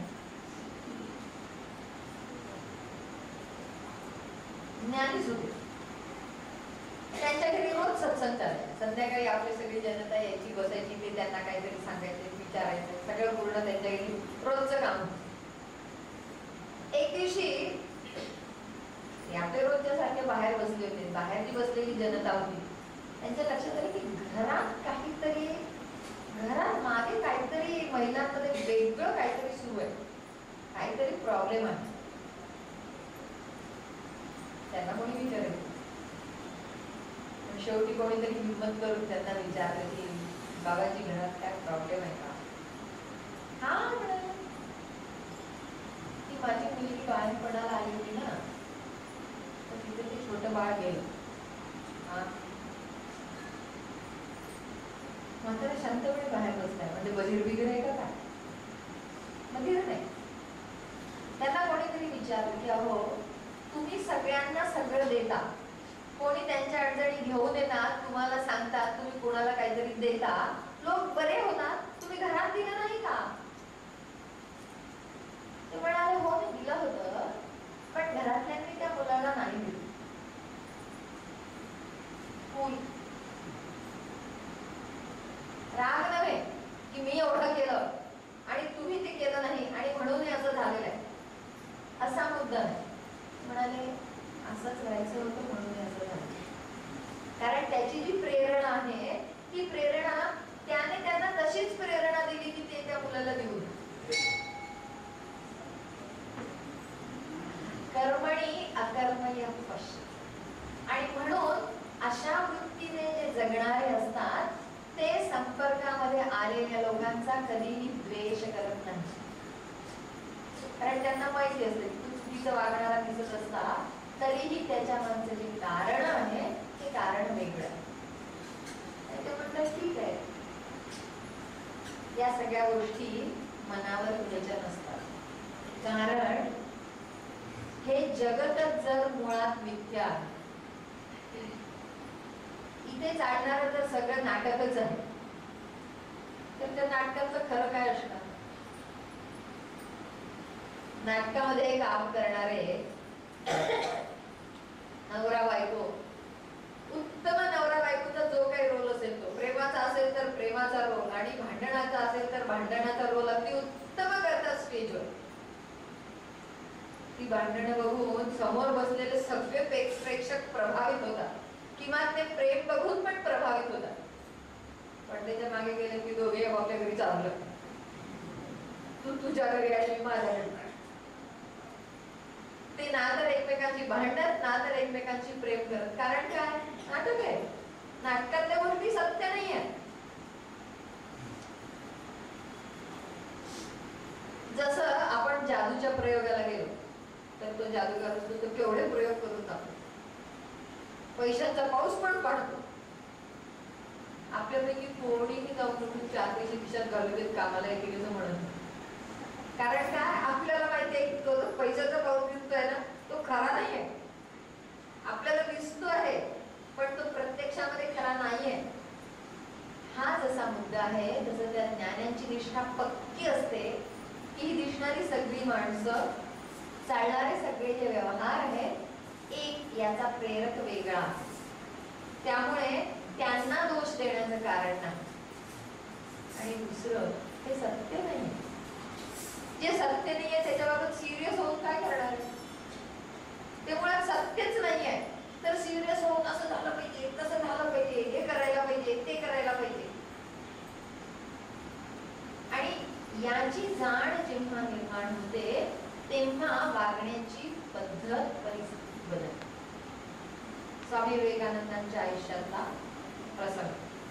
ज्ञानीच होते. त्यांच्या घरी रोज सत्संग चालायचा. संध्याकाळी आपली सगळी जनता यायची, बसायची, ते त्यांना काहीतरी सांगायचे, विचारायचं, सगळं पूर्ण त्यांच्या घरी रोजचं काम. एक दिवशी आपले रोजच्या सारखे बाहेर बसले होते, बाहेर जी बसलेली जनता होती, त्यांच्या लक्षात आलं की घरात मागे काहीतरी महिलांमध्ये वेगळं काहीतरी सुरू आहे, काहीतरी प्रॉब्लेम आहे. त्यांना कोणी विचारलं, शेवटी कोणीतरी हिंमत करून त्यांना विचारलं की बाबाजी घरात काय प्रॉब्लेम आहे का? हा म्हणाले, ती माझी मुलगी बाळपणाला आली होती ना, तर तिथे ते छोटं बाळ गेलं. मात्र शांतपणे बाहेर बसलाय, म्हणजे बधीर बिघड आहे का? बधीर नाही. त्यांना कोणीतरी विचारलं की अहो, तुम्ही सगळ्यांना सगळं देता, कोणी त्यांच्या अडचणी घेऊन येतात, तुम्हाला सांगतात, तुम्ही कोणाला काहीतरी देता, लोक बरे होतात, तुम्ही घरात दिलं नाही का? ते म्हणाले हो मी दिलं होतं, पण घरातल्यांनी त्या मुलाला नाही दिलं. राग नव्हे की मी एवढं केलं आणि तुम्ही ते केलं नाही आणि म्हणून हे असं झालेलं आहे, असा मुद्दा नाही. म्हणाले असंच व्हायचं होतं म्हणून हे असं झालं. कारण त्याची जी प्रेरणा आहे, ती प्रेरणा त्याने त्यांना तशीच प्रेरणा दिली की ते त्या मुलाला देऊ. कर्मणी अकर्मण्य पश्य. आणि म्हणून अशा वृत्तीने जे जगणारे असतात ते संपर्कामध्ये आलेल्या लोकांचा कधीही द्वेष करत नाही. कारण त्यांना माहिती असते की तू चुकीचं वागणारा दिसत असता तरीही त्याच्या मागचं जे कारण आहे ते कारण वेगळं आहे. ते म्हटलं ठीक आहे, या सगळ्या गोष्टी मनावर घ्यायच्या नसतात. कारण हे जगतच जर मुळात मिथ्या आहे, इथे चालणारं जर सगळं नाटकच आहे, तर त्या नाटकाचं खरं काय असणार? नाटकामध्ये काम करणारे नवरा बायको, उत्तम नवरा बायकोचा जो काही रोल असेल तो प्रेमाचा असेल तर प्रेमाचा रोल आणि भांडणाचा असेल तर भांडणाचा रोल अगदी उत्तम करतात स्टेजवर. ती भांडणं बघून समोर बसलेले सगळे प्रेक्षक प्रभावित होतात, किंवा ते प्रेम बघून पण प्रभावित होतात. पण त्याच्या मागे गेले की दोघे आपल्या घरी चाललं, तू तुझ्या घरी आणि मी माझ्या घरी. ते ना तर एकमेकांची भांडत ना तर एकमेकांची प्रेम करत. कारण काय? नाटक आहे. नाटकातल्या गोष्टी सत्य नाही आहे. जसं आपण जादूच्या प्रयोगाला गेलो तर तो जादूगार असतो, तो केवढे प्रयोग करून टाकतो, पैशांचा पाऊस पण पाडतो. आपल्यापैकी कोणीही जाऊन उठून 4 पैसे खिशात घालू देत कामाला गेलं म्हणत. कारण काय? आपल्याला माहितीये की तो पैशाचा पाऊस दिसतोय ना, तो खरा नाहीये. आपल्याला दिसतो आहे पण तो प्रत्यक्षामध्ये खरा नाहीये. हा जसा मुद्दा आहे तसं त्या ज्ञानांची निष्ठा पक्की असते की ही दिसणारी सगळी माणसं, चालणारे सगळे जे व्यवहार आहेत, एक याचा प्रेरक वेगळा, त्यामुळे त्यांना दोष देण्याचं कारण नाही. आणि दुसरं, हे सत्य नाही. जे सत्य नाहीये त्याच्याबाबत सिरियस होऊन काय करणार? ते मुळात सत्यच नाहीये. तर सिरियस होऊन असं झालं पाहिजे, तसं झालं पाहिजे, हे करायला पाहिजे, ते करायला पाहिजे. आणि याची जाण जेव्हा निर्माण होते तेव्हा वागण्याची पद्धत, परिस्थिती बदलते. स्वामी विवेकानंदांच्या आयुष्यातला प्रसंग.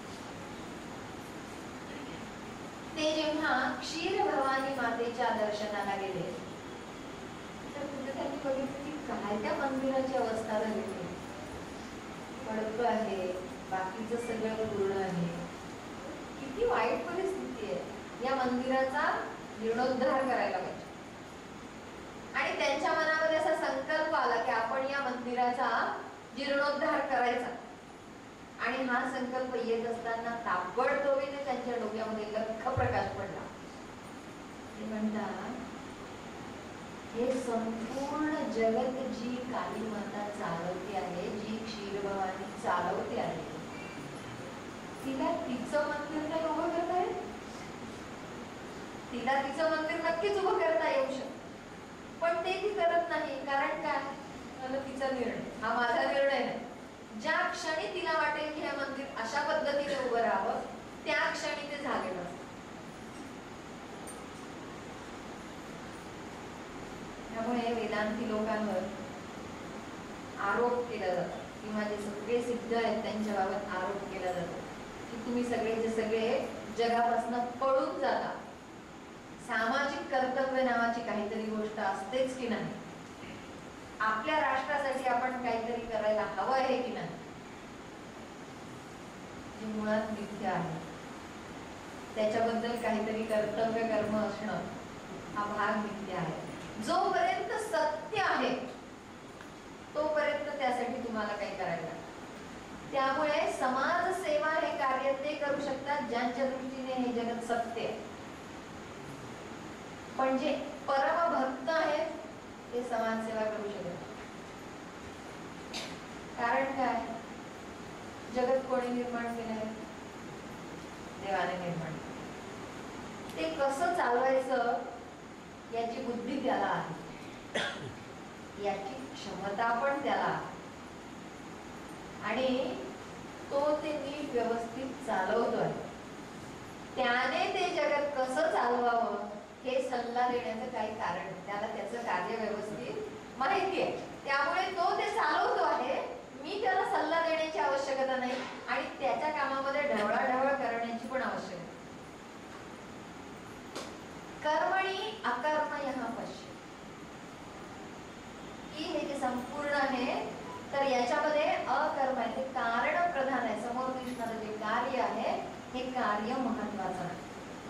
ते जेव्हा क्षीर भवानी मातेच्या दर्शनाला गेले तर त्यांनी बघितलं की काय त्या मंदिराची अवस्था झाली. पडकं आहे, बाकीचं सगळं पूर्ण आहे. किती वाईट परिस्थिती आहे. या मंदिराचा जीर्णोद्धार करायला पाहिजे. आणि त्यांच्या मनामध्ये असा संकल्प आला की आपण या मंदिराचा जीर्णोद्धार करायचा. आणि हा संकल्प येत असताना ताबडतोबीने त्यांच्या डोक्यामध्ये लख्ख प्रकाश पडला. ते म्हणतात, हे संपूर्ण जगत जी काली माता चालवते आहे, जी क्षीरभवानी चालवते आहे, तिला तिचं मंदिर नाही उभं करता येत. तिला तिचं मंदिर नक्कीच उभं करता येऊ शकतं, पण ते ती करत नाही. कारण काय? तिचा निर्णय हा माझा निर्णय नाही. ज्या क्षणी तिला वाटेल की हे मंदिर अशा पद्धतीने उभं राहावं, त्या क्षणी ते झालेलं असतं. त्यामुळे वेदांती लोकांवर आरोप केला जातो, किंवा जे सगळे सिद्ध आहेत त्यांच्याबाबत आरोप केला जातो की तुम्ही सगळेचे सगळे जगापासून पळून जाता. सामाजिक कर्तव्य नावाची काहीतरी गोष्ट असतेच की नाही? आपल्या राष्ट्रासाठी आपण काहीतरी करायला हवं आहे की नाही? जे मुळात मिथ्या आहे. त्याच्याबद्दल काहीतरी कर्तव्य कर्म असणं हा भाग मिथ्या आहे. जोपर्यंत सत्य आहे तोपर्यंत त्यासाठी तुम्हाला काही करायला. त्यामुळे समाजसेवा हे कार्य ते करू शकतात ज्यांच्या दृष्टीने हे जगत सत्य आहे. पण जे परमभक्त आहेत ते समाजसेवा करू शकतात. कारण काय? जगत कोणी निर्माण केलं आहे? देवाने निर्माण केलं. ते कसं चालवायचं याची बुद्धी त्याला आहे, याची क्षमता पण त्याला आहे. आणि तो ते नीट व्यवस्थित चालवतोय. त्याने ते जगत कसं चालवावं हे सल्ला देण्याचं काही कारण, त्याला त्याचं कार्य व्यवस्थित माहिती आहे. त्यामुळे तो ते चालवतो आहे. मी त्याला सल्ला देण्याची आवश्यकता नाही आणि त्याच्या कामामध्ये ढवळाढवळ करण्याची पण आवश्यकता. कर्मणी अकर्म यहा पश्य, की हे जे संपूर्ण आहे तर याच्यामध्ये अकर्म आहे, ते कारण प्रधान आहे. समोर दिसणारं जे कार्य आहे हे कार्य महत्वाचं आहे.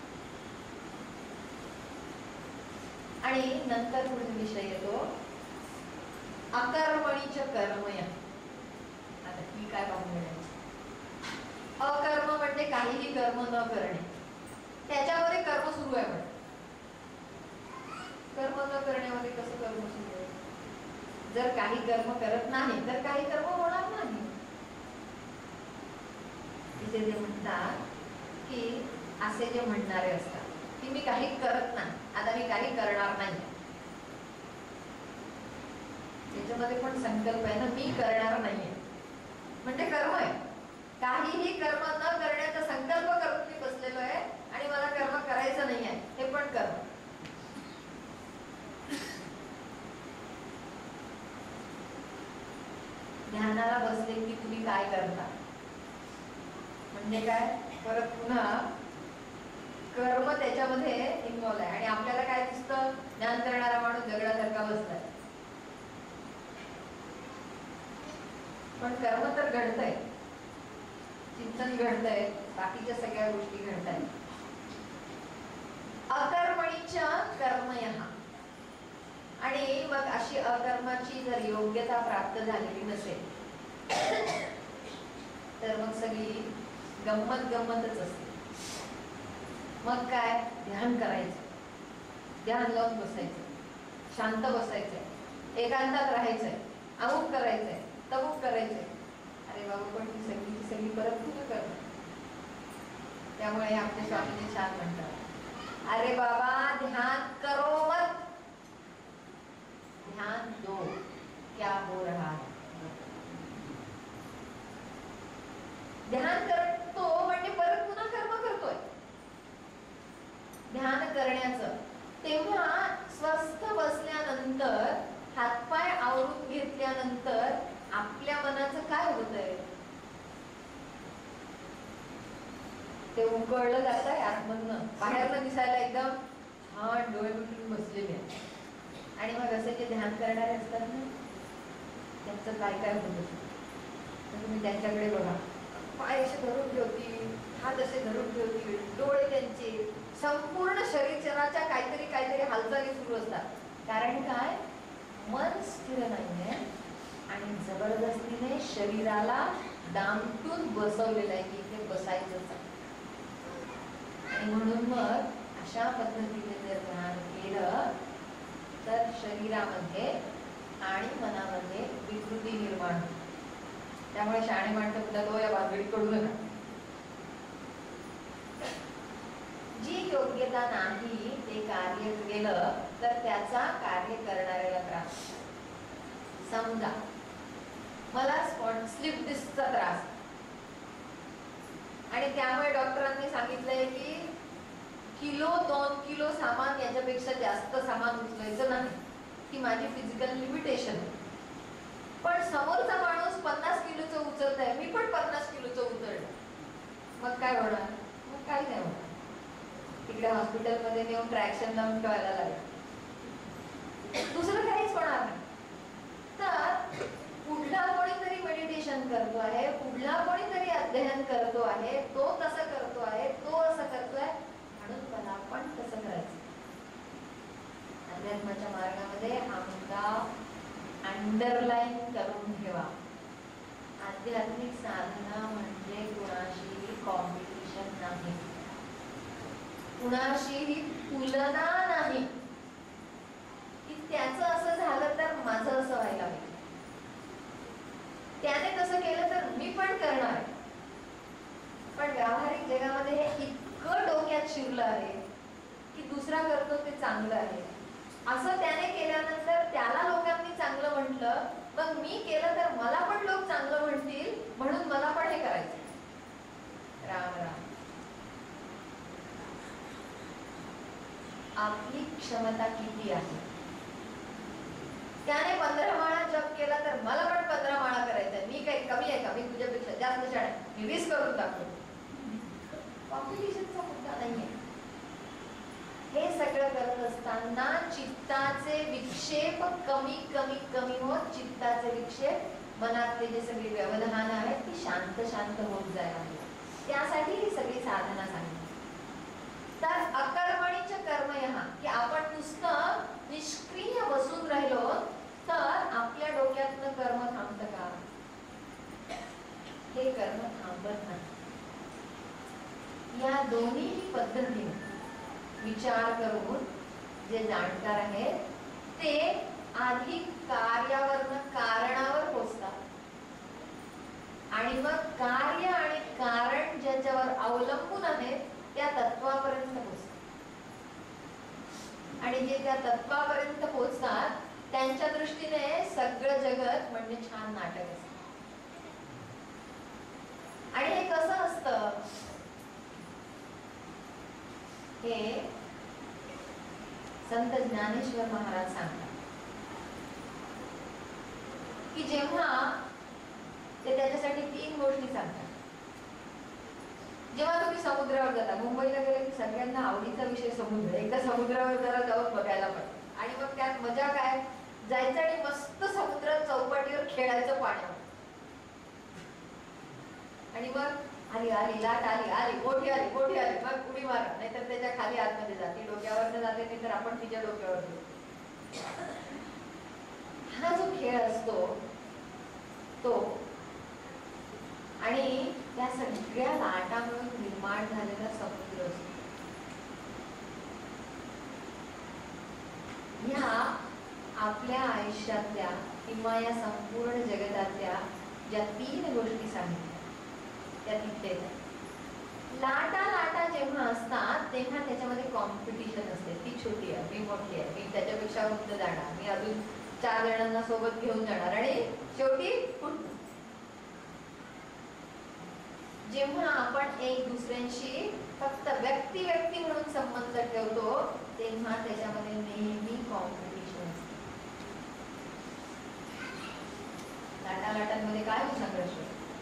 आणि नंतर पुढील विषय येतो अकर्मणीच कर्मय. आता ही काय पाहून घेण्याची? अकर्म म्हणजे काहीही कर्म न करणे, त्याच्यामध्ये कर्म सुरू आहे. म्हणजे कर्म न करण्यामध्ये कसं कर्म सुरू आहे? जर काही कर्म करत नाही तर काही कर्म होणार नाही. तिथे ते म्हणतात की असे जे म्हणणारे असतात की मी काही करत नाही, आता मी काही करणार नाही, त्याच्यामध्ये पण संकल्प आहे ना, मी करणार नाहीये म्हणजे कर्म आहे. काहीही कर्म न करण्याचा संकल्प करून मी बसलेलो आहे आणि मला कर्म करायचं नाही आहे, हे पण कर्म. ध्यानाला बसले की तुम्ही काय करता म्हणजे काय, परत पुन्हा कर्म त्याच्यामध्ये इन्व्हॉल्व आहे. आणि आपल्याला काय दिसतं, ध्यान करणारा माणूस दगडासारखा बसलाय, पण कर्म तर घडतंय, चिंतन घडतंय, बाकीच्या सगळ्या गोष्टी घडतायत. अकर्मणीच्या कर्मयः. आणि मग अशी अकर्माची जर योग्यता प्राप्त झालेली नसेल तर मग सगळी गंमतच असते. मग काय, ध्यान करायचं, ध्यान लावून बसायचं, शांत बसायचंय, एकांतात राहायचंय, अमुक करायचंय, तमुक करायचंय. अरे बाबा, पण ती सगळी परत कुठं करणार? त्यामुळे आपले स्वामीजी छान म्हणतात, अरे बाबा ध्यान करो मत, ध्यान दो, क्या हो रहा है. ध्यान करतो म्हणजे परत पुन्हा कर्म करतोय. ध्यान करण्याचं तेव्हा स्वस्थ बसल्यानंतर, हातपाय आवरून घेतल्यानंतर आपल्या मनाचं काय होतंय, ते उकळलं जात आहे आतमधनं, बाहेरनं दिसायला एकदम छान डोळे मिटून बसलेले आहे. आणि मग असे जे ध्यान करणारे असतात ना, त्यांचं काय काय होत असतं तुम्ही त्यांच्याकडे बघा. पाय असे धरून ठेवतील, हात असे धरून ठेवतील, डोळे त्यांचे, संपूर्ण शरीराच्या काहीतरी हालचाली सुरू असतात. कारण काय, मन स्थिर नाहीये आणि जबरदस्तीने शरीराला दामटून बसवलेलं आहे की इथे बसायचंच आहे. आणि म्हणून मग अशा पद्धतीने जर ध्यान केलं तर शरीरामध्ये आणि मनामध्ये विकृती निर्माण होते. त्यामुळे शाणे माणसं तुला तो या भानगडीत पडू नका. जी योग्यता नाही ते कार्य केलं तर त्याचा कार्य करणाऱ्याला त्रास. समजा मला स्लिप डिस्कचा त्रास आणि त्यामुळे डॉक्टरांनी सांगितलंय की किलो 2 किलो सामान, याच्यापेक्षा जास्त सामान उचलायचं नाही, ही माझी फिजिकल लिमिटेशन. पण समोरचा माणूस 50 किलोचं उचलत आहे, मी पण 50 किलोचं उचललं, मग काय होणार? मग काय नाही होणार. तिकडे हॉस्पिटलमध्ये नेऊन ट्रॅक्शन लावून ठेवायला लागेल, दुसरं काहीच होणार नाही. तर पुढला कोणीतरी मेडिटेशन करतो आहे, पुढला कोणीतरी अध्ययन करतो आहे, तो तसं करतो आहे, तो असं करतोय, म्हणून मला पण तसं करायचं. अध्यात्माच्या मार्गामध्ये आमचा अंडरलाईन करून ठेवा, आध्यात्मिक साधना म्हणजे कुणाशीही कॉम्पिटिशन नाही, कुणाशीही तुलना नाही की त्याचं असं झालं तर माझं असं व्हायला पाहिजे, त्याने तसं केलं तर मी पण करणार. पण व्यावहारिक जगामध्ये हे इतकं डोक्यात शिरलं आहे की दुसरा करतो ते चांगलं आहे, असं त्याने केल्यानंतर त्याला लोकांनी चांगलं म्हटलं, मग मी केलं तर मला पण लोक चांगलं म्हणतील, म्हणून मला पण हे करायचं. राम राम. आपली क्षमता किती आहे? त्याने 15 माळा जप केला तर मला पण 15 माळा करायचा. मी काही कमी आहे का? मी तुझ्यापेक्षा जास्त शाळा, मी 20 करून टाकतो. कॉम्पिटिशनचा मुद्दा नाहीये. हे सगळं करत असताना चित्ताचे विक्षेप कमी कमी कमी होत, चित्ताचे विक्षेप, मनातले जे सगळे व्यवधान आहेत ती शांत शांत होत जायला हवी. त्यासाठी ही सगळी साधना सांगितली. तर अकर्मणीचे कर्मयः, की आपण नुसतं निष्क्रिय बसून राहिलो तर आपल्या डोक्यातनं कर्म थांबतं का? हे कर्म थांबत नाही. या दोन्ही पद्धतीने विचार करून जे जाणकार आहेत ते आधी कार्यावरनं कारणावर पोचतात आणि मग कार्य आणि कारण ज्याच्यावर अवलंबून आहेत त्या तत्वापर्यंत पोचतात. आणि जे त्या तत्वापर्यंत पोचतात त्यांच्या दृष्टीने सगळं जगत म्हणजे छान नाटक असतं. आणि हे कसं असतं हे संत ज्ञानेश्वर महाराज सांगतात की जेव्हा ते त्याच्यासाठी 3 गोष्टी सांगतात. जेव्हा तुम्ही समुद्रावर जाता, मुंबईला गेले की सगळ्यांना आवडीचा विषय समुद्र, एकदा समुद्रावर जरा जाऊन बघायला पडतं. आणि मग त्यात मजा काय, जायचं आणि मस्त समुद्रात चौपाटीवर खेळायचं पाण्यावर. आणि मग आली आली लाट आली आली मोठी आली मोठी आली मग उडी मारा, नाहीतर त्याच्या खाली आतमध्ये जाते, डोक्यावर जाते नाही तर आपण तिच्या डोक्यावर जाऊ. हा जो खेळ असतो तो आणि त्या सगळ्या लाटांमुळे निर्माण झालेला समुद्र असतो. ह्या आपल्या आयुष्यातल्या किंवा या संपूर्ण जगतातल्या ज्या 3 गोष्टी सांगितल्या त्या तिथे लाटा लाटा जेव्हा असतात तेव्हा त्याच्यामध्ये कॉम्पिटिशन असते. ती छोटी आहे, मी मोठी आहे, मी त्याच्यापेक्षा उंच जाणार, मी अजून 4 जणांना सोबत घेऊन जाणार आणि शेवटी जेव्हा आपण एक दुसऱ्यांशी फक्त व्यक्ती व्यक्ती म्हणून संबंध ठेवतो तेव्हा त्याच्यामध्ये नेहमी कॉम्पिटिशन असते. लाटा लाटांमध्ये काय संघर्ष,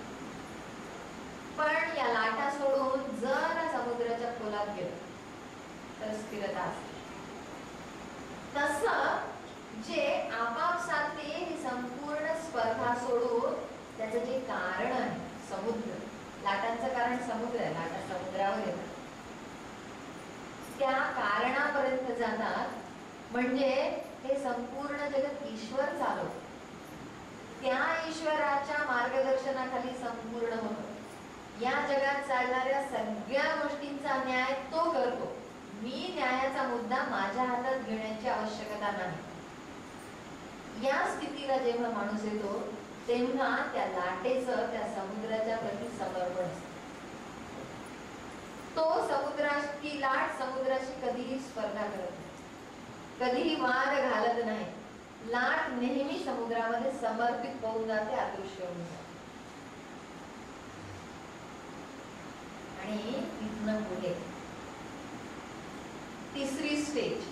पण या लाटा सोडून जर समुद्राच्या खोलात गेलो तर स्थिरता असते. तसं जे आपापसातली ही संपूर्ण स्पर्धा सोडून त्याचं जे कारण आहे समुद्र, लाटांचं कारण समुद्र आहे, लाटा समुद्रावर येतात, त्या कारणापर्यंत जातात. म्हणजे हे संपूर्ण जगत ईश्वर चालवतो, त्या ईश्वराच्या मार्गदर्शनाखाली संपूर्ण होतं. या जगात चालणाऱ्या सगळ्या गोष्टींचा न्याय तो करतो. मी न्यायाचा मुद्दा माझ्या हातात घेण्याची आवश्यकता नाही. या स्थितीला जेव्हा माणूस येतो तेव्हा त्या लाटेचं त्या समुद्राच्या प्रति समर्पण असतं. तो समुद्राची लाट समुद्राशी कधीही स्पर्धा करत नाही, कधीही वाद घालत नाही. लाट नेहमी समुद्रामध्ये समर्पित होऊन जाते, अदृश्य होऊन जाते. आणि इथनं पुढे 3री स्टेज,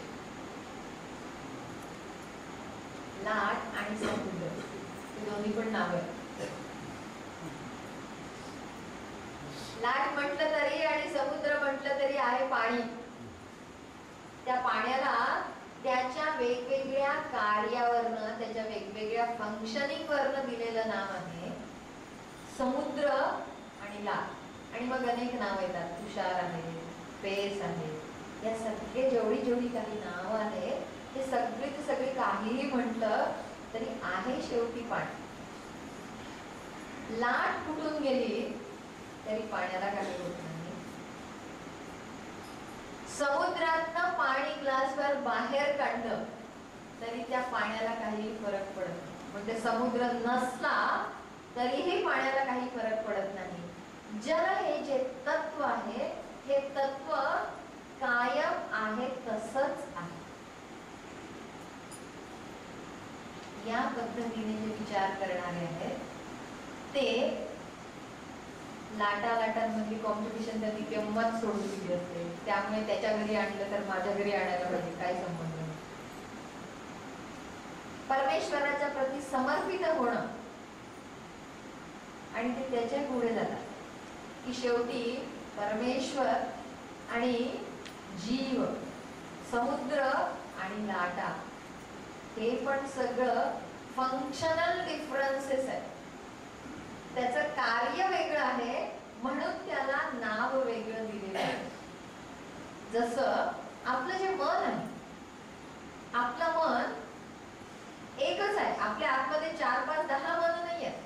लाट आणि समुद्र, दोन्ही पण नाव आहे. लाट म्हटलं तरी आणि समुद्र म्हटलं तरी आहे पाणी. त्या पाण्याला त्याच्या वेगवेगळ्या कार्यावरनं, त्याच्या वेगवेगळ्या फंक्शनिंग वरनं दिलेलं नाव आहे समुद्र आणि लाट. आणि मग अनेक नाव येतात, तुषार आहे, पेस आहे, या सगळे जेवढी काही नाव आहेत ते सगळे काहीही म्हटलं तरी आहे शेवटी पाणी. लाट फुटून गेली तरी पाण्याला काही होत नाही. समुद्रातनं पाणी ग्लासभर बाहेर काढलं तरी त्या पाण्याला काही फरक पडत नाही. म्हणजे समुद्र नसला तरीही पाण्याला काही फरक पडत नाही. जल हे जे तत्व आहे हे तत्व कायम आहे तसंच आहे. या पद्धतीने जे विचार करणारे आहेत ते लाटा लाटांमधली कॉम्पिटिशन त्यांनी केव्हाच सोडून दिली असते. त्यामुळे त्याच्या घरी आणलं तर माझ्या घरी आणायला पाहिजे, काय संबंध नाही. परमेश्वराच्या प्रती समर्पित होणं आणि ते त्याच्या पुढे जातात की शेवटी परमेश्वर आणि जीव, समुद्र आणि लाटा हे पण सगळं फंक्शनल डिफरन्सेस आहेत. त्याचं कार्य वेगळं आहे म्हणून त्याला नाव वेगळं दिलेलं आहे. जसं आपलं जे मन आहे, आपलं मन एकच आहे. आपल्या आतमध्ये 4, 5, 10 मन नाही आहेत.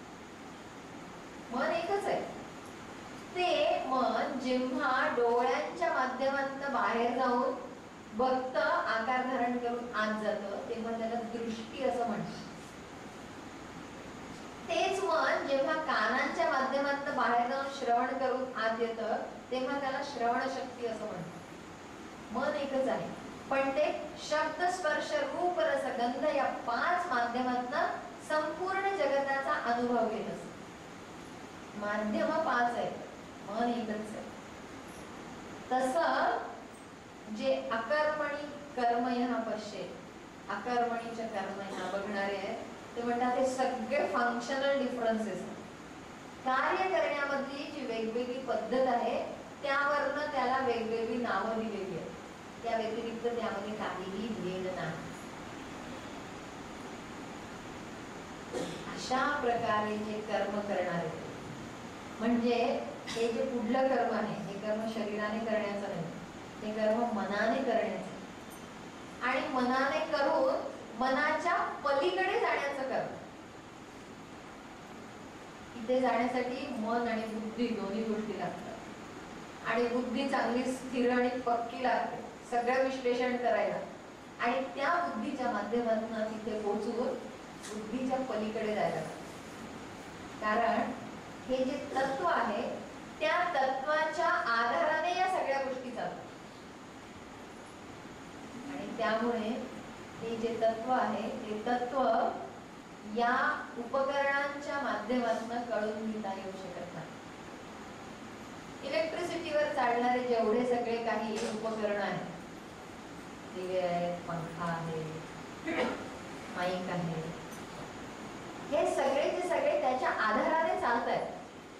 मन एकच आहे. ते मन जेव्हा डोळ्यांच्या माध्यमातून बाहेर जाऊन बघतं, आकार धारण करून आत जातं, तेव्हा त्याला दृष्टी असं म्हणतात. तेच मन जेव्हा कानांच्या माध्यमातून बाहेर जाऊन श्रवण करून आत येतं, तेव्हा त्याला श्रवण शक्ती असं म्हणतात. मन एकच आहे, पण ते शब्द, स्पर्श, रूप, रस, गंध या 5 माध्यमातून संपूर्ण जगताचा अनुभव घेत असतो. माध्यम 5 आहेत, मन एकच आहे. तसं जे अकर्मणी कर्मयः पश्येत, अकर्मणीच्या कर्मयः बघणारे आहेत, ते म्हणतात हे सगळे फंक्शनल डिफरन्सेस. कार्य करण्यामधली जी वेगवेगळी पद्धत आहे त्यावरनं त्याला वेगवेगळी नावं दिलेली आहेत. त्या व्यतिरिक्त त्यामध्ये काहीही भेद नाही. अशा प्रकारे जे कर्म करणारे, म्हणजे हे जे पुढलं कर्म आहे, हे कर्म शरीराने करण्याचं नाही, हे कर्म मनाने करण्याचं, आणि मनाने करून मनाच्या पलीकडे जाण्याचं कर्म. इथे जाण्यासाठी मन आणि बुद्धी दोन्ही गोष्टी लागतात, आणि बुद्धी चांगली स्थिर आणि पक्की लागते सगळं विश्लेषण करायला, आणि त्या बुद्धीच्या माध्यमातून तिथे पोहोचून बुद्धीच्या पलीकडे जायला लागतं. कारण हे जे तत्व आहे त्या तत्वाच्या आधाराने या सगळ्या गोष्टी चालतात, आणि त्यामुळे हे जे तत्व आहे ते तत्व या उपकरणांच्या माध्यमातून कळून घेता येऊ शकत नाही. इलेक्ट्रिसिटीवर चालणारे जेवढे सगळे काही उपकरण आहेत, दिवे आहेत, पंखा आहे, माईक आहे, हे सगळेचे सगळे त्याच्या आधाराने चालत आहेत.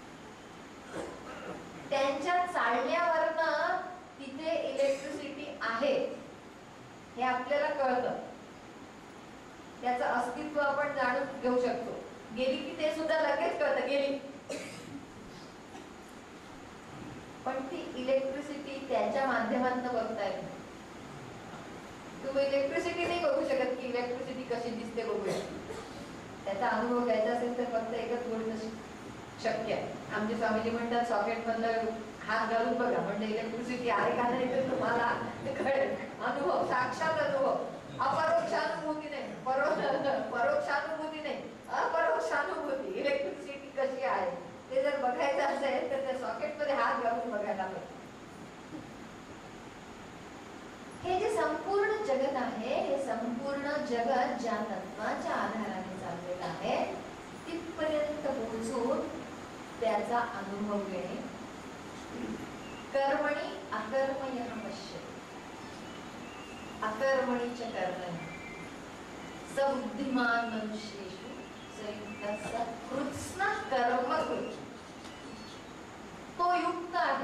त्यांच्या चालण्यावरनं तिथे इलेक्ट्रिसिटी आहे हे आपल्याला कळतं, त्याचं अस्तित्व आपण जाणून घेऊ शकतो. गेली की ते सुद्धा लगेच कळतं, गेली. पण ती इलेक्ट्रिसिटी त्याच्या माध्यमातून बघता येत नाही. तुम्ही इलेक्ट्रिसिटी नाही बघू शकत की इलेक्ट्रिसिटी कशी दिसते बघूया. त्याचा अनुभव घ्यायचा असेल तर फक्त एकच गोष्ट शक्य आहे. आमचे स्वामीजी म्हणतात सॉकेट मधलं हात घालून बघा, म्हणजे इलेक्ट्रिसिटी आहे का नाही ते तुम्हाला कळेल. अनुभव, साक्षात अनुभव, अपरोक्षानुभूती नाही, परोक्षानुभूती नाही, अपरोक्षानुभूती. इलेक्ट्रिसिटी कशी आहे ते जर बघायचं असेल तर त्या सॉकेट मध्ये हात घालून बघायला पाहिजे. हे जे संपूर्ण जगत आहे, हे संपूर्ण जगत ज्या तत्वाच्या आधाराने चाललेलं आहे तिथपर्यंत पोहोचून त्याचा अनुभव घेणे. कर्मणी अकर्मयः पश्येत, अकर्मणीच कर्म. सबुद्धिमान मनुष्येषु संयुक्तः कृत्स्नः कर्म कृत्. तो युक्त आहे,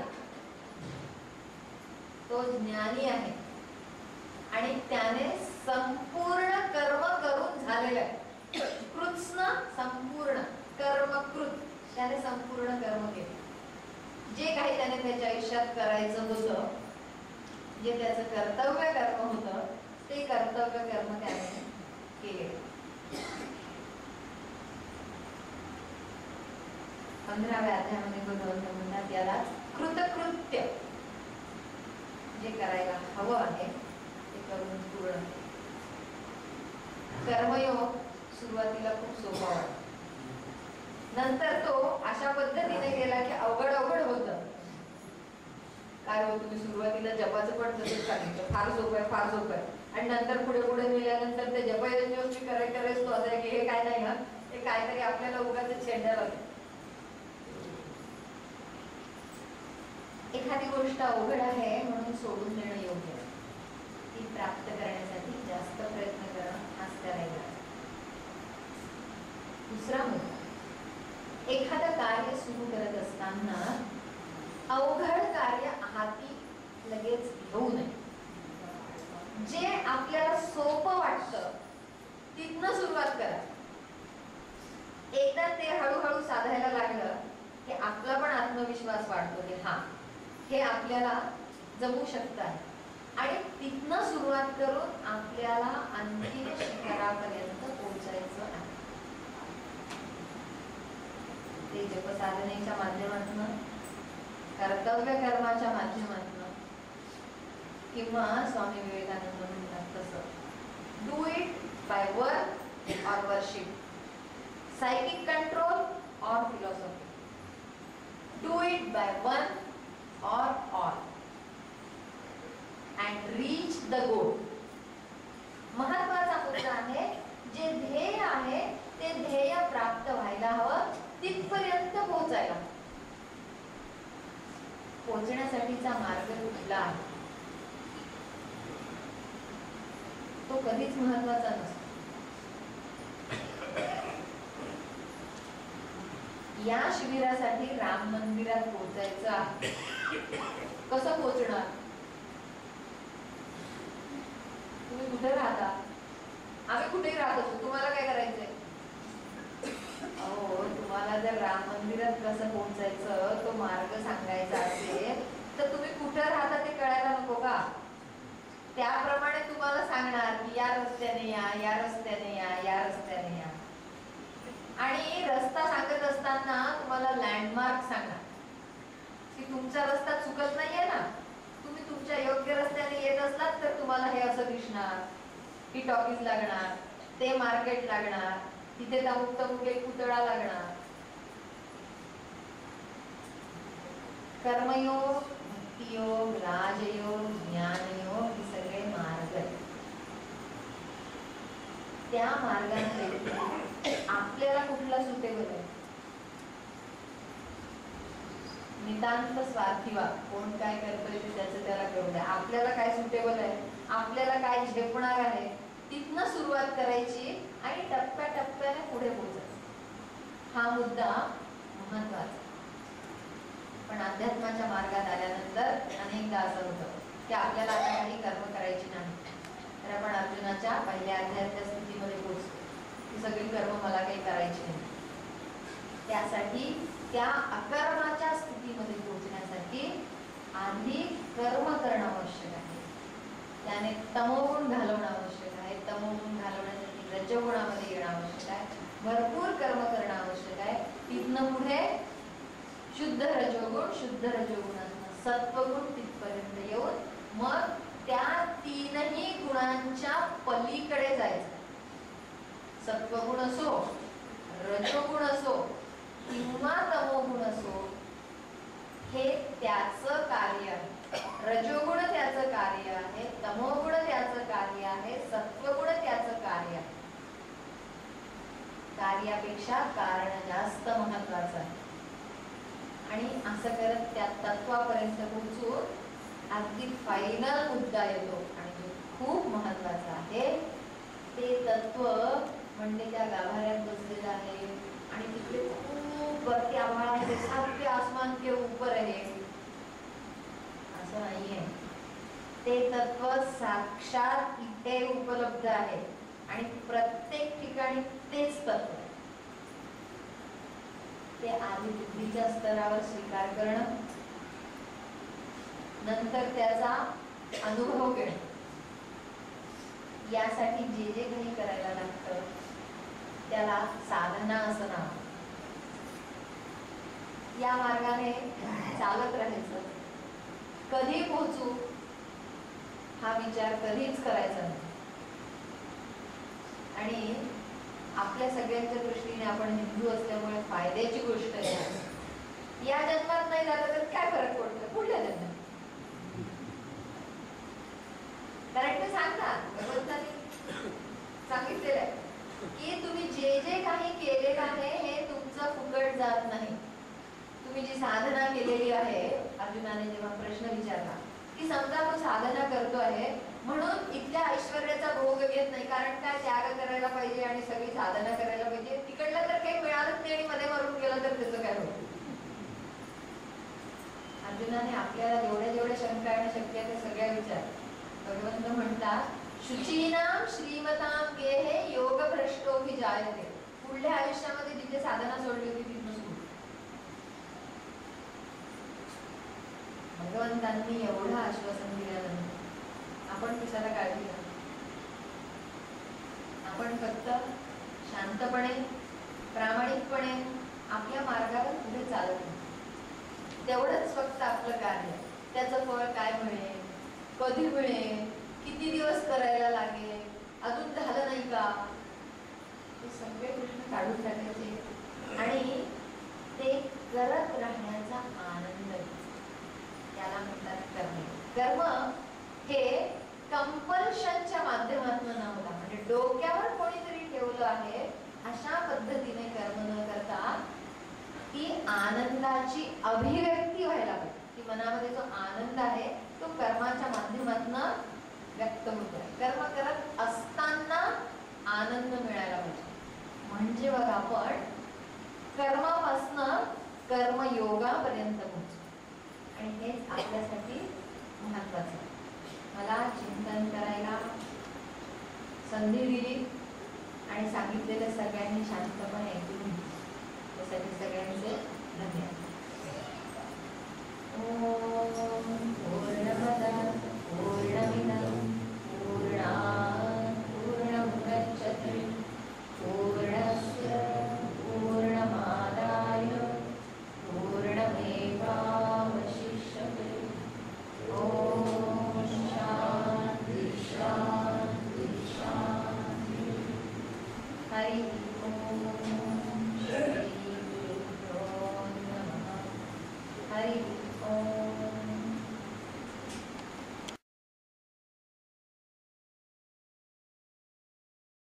तो ज्ञानी आहे, आणि त्याने संपूर्ण कर्म करून झालेलं आहे. कृत्स्न संपूर्ण, कर्मकृत त्याने संपूर्ण कर्म केले. जे काही त्याने त्याच्या आयुष्यात करायचं होतं, जे त्याचं कर्तव्य कर्म होतं, ते कर्तव्य कर्म त्याने केले. 15व्या अध्यायामध्ये भगवंत म्हणतात याला कृतकृत्य. जे करायला हवं आहे ते करून पूर्ण. कर्मयोग सुरुवातीला खूप सोपा वाटतो, नंतर तो अशा पद्धतीने गेला की अवघड अवघड होतं. काय हो, तुम्ही सुरुवातीला जपाचं पण तसंच सांगितलं, फार सोपं आहे, फार सोपं आहे, आणि नंतर पुढे पुढे गेल्यानंतर ते जपयज्ञोष्टी करायचं असं आहे की हे काय नाही, हे काहीतरी आपल्याला उगाच छेंड्या लागते. एखादी गोष्ट अवघड आहे म्हणून सोडून देणं योग्य आहे. ती प्राप्त करण्यासाठी जास्त प्रयत्न करणं हाच करायला. दुसरा मुद्दा, एखादं कार्य सुरू करत असताना अवघड कार्य हाती लगेच घेऊ नये. जे आपल्याला सोपं वाटतं तिथनं सुरुवात करा. एकदा ते हळूहळू साधायला लागलं की आपला पण आत्मविश्वास वाढतो की हा, हे आपल्याला जमू शकतं आहे, आणि तिथनं सुरुवात करून आपल्याला अंतिम शिखरापर्यंत पोहोचायचं आहे. ते जपसाधनेच्या माध्यमातून, कर्तव्य कर्माच्या माध्यमातून किंवा स्वामी विवेकानंद म्हणतात तसं do it by work or worship, psychic control or philosophy, do it by one or all and reach the goal. महत्वाचा मुद्दा आहे, जे ध्येय आहे ते ध्येय प्राप्त व्हायला हवं, तिथपर्यंत पोहोचायला. पोहोचण्यासाठीचा मार्ग कुठला आहे तो कधीच महत्वाचा नसतो. या शिबिरासाठी राम मंदिरात पोहोचायचं आहे. कसं पोहोचणार? तुम्ही कुठे राहता? आम्ही कुठेही राहत असतो. तुम्हाला काय करायचंय? अहो, तुम्हाला जर राम मंदिरात कसं पोहोचायचं तो मार्ग सांगायचा असेल तर तुम्ही कुठे राहता ते कळायला नको का? त्याप्रमाणे तुम्हाला सांगणार की या रस्त्याने या, या रस्त्याने या, या रस्त्याने या. आणि रस्ता सांगत असताना तुम्हाला लँडमार्क सांगणार की तुमचा रस्ता चुकत नाहीये ना. तुम्ही तुमच्या योग्य रस्त्याने येत असलात तर तुम्हाला हे असं दिसणार, ही टॉकीज लागणार, ते मार्केट लागणार, तिथे तमुक एक पुतळा लागणार. कर्मयोग, भक्तियोग, राजयोग, ज्ञानयोग हे सगळे मार्ग आहेत. त्या मार्गांपैकी आपल्याला कुठला सुटेबल आहे? नितांत स्वार्थी व्हा. कोण काय करतोय ते त्याचं त्याला करू द्या. आपल्याला काय सुटेबल आहे, आपल्याला काय झेपणार आहे, तिथनं सुरुवात करायची आणि टप्प्याटप्प्याने पुढे पोहोचायचं. हा मुद्दा महत्वाचा. पण अध्यात्माच्या मार्गात आल्यानंतर अनेकदा असं होतं की आपल्याला आता काही कर्म करायची नाही, तर आपण अर्जुनाच्या पहिल्या अध्यायाच्या स्थितीमध्ये पोहोचतो की सगळी कर्म मला काही करायची नाही. त्यासाठी त्या अकर्माच्या स्थितीमध्ये पोहोचण्यासाठी आधी कर्म करणं आवश्यक आहे. त्याने तमोगुण घालवणं आवश्यक आहे. तमोगुण घालवण्यासाठी रजोगुणामध्ये येणं आवश्यक आहे. भरपूर कर्म करणं आवश्यक आहे. तिथनं पुढे शुद्ध रजोगुण, शुद्ध रजोगुणातून सत्वगुण, तिथपर्यंत येऊन मग त्या तीनही गुणांच्या पलीकडे जायचं. सत्वगुण असो, रजोगुण असो किंवा तमोगुण असो, हे त्याचं कार्य आहे. रजोगुण त्याचं कार्य आहे, तमोगुण त्याचं कार्य आहे, सत्वगुण त्याचं कार्य आहे. कार्यापेक्षा कारण जास्त महत्वाचं आहे. आणि असं करत त्या तत्वापर्यंत पोहोचून अगदी फायनल मुद्दा येतो आणि जो खूप महत्वाचा आहे ते तत्व म्हणजे त्या गाभाऱ्यात बसलेलं आहे आणि तिकडे खूप वरती आभाळ आहे, सातवे आसमान के ऊपर आहे असं नाहीये. ते तत्व साक्षात इथे उपलब्ध आहे आणि प्रत्येक ठिकाणी तेच तत्व आहे. ते आधी बुद्धीच्या स्तरावर स्वीकार करणं, नंतर त्याचा अनुभव घेणं, यासाठी जे जे काही करायला लागतं त्याला साधना असं नाव. या मार्गाने चालत राहायचं. कधी पोहोचू हा विचार कधीच करायचा नाही. आणि आपल्या सगळ्यांच्या दृष्टीने आपण हिंदू असल्यामुळे फायद्याची गोष्ट आहे. या जन्मात नाही झालं तर काय फरक पडतो पुढल्या जन्मात? कारण ते सांगतात, भगवंतांनी सांगितलेलं आहे की तुम्ही जे जे काही केलेलं आहे हे तुमचं फुकट जात नाही. तुम्ही जी साधना केलेली आहे, अर्जुनाने जेव्हा प्रश्न विचारला की समजा तो साधना करतो आहे म्हणून इथल्या ऐश्वर्याचा भोग घेत नाही, कारण काय त्याग करायला पाहिजे आणि सगळी साधना करायला पाहिजे, तिकडलं तर काही मिळालंच नाही आणि मध्ये मरून गेलं तर त्याचं काय होतं? अर्जुनाने आपल्याला जेवढ्या जेवढ्या शंका येणं शक्य आहे ते सगळ्या विचार. भगवंत म्हणतात शुचीनाम श्रीमताम गेहे योग भ्रष्टोभी जायते. पुढल्या आयुष्यामध्ये जिथे साधना सोडली होती तिथून सुरू. भगवंतांनी एवढं आश्वासन दिल्यानंतर आपण कशाला काळजी घ्या? आपण फक्त शांतपणे प्रामाणिकपणे आपल्या मार्गावर पुढे चालत नाही. तेवढंच फक्त आपलं कार्य. त्याचं फळ काय मिळेल, कधी मिळेल, किती दिवस करायला लागेल, अजून झालं नाही का, हे सगळे प्रश्न काढून टाकायचे आणि ते करत राहण्याचा आनंद, त्याला म्हणतात कर्म. कर्म हे कंपल्शनच्या माध्यमातून न होता, म्हणजे डोक्यावर कोणीतरी ठेवलं आहे अशा पद्धतीने कर्म न करता ती आनंदाची अभिव्यक्ती व्हायला पाहिजे. की मनामध्ये जो आनंद आहे तो कर्माच्या माध्यमातून व्यक्त होतो. कर्म करत असताना आनंद मिळायला पाहिजे. म्हणजे बघा आपण कर्मापासनं कर्मयोगापर्यंत पोहोचतो आणि हेच आपल्यासाठी महत्वाचं आहे. मला चिंतन करायला संधी दिली आणि सांगितलेलं सगळ्यांनी शांतपणे ऐकून, त्यासाठी सगळ्यांचे धन्यवाद.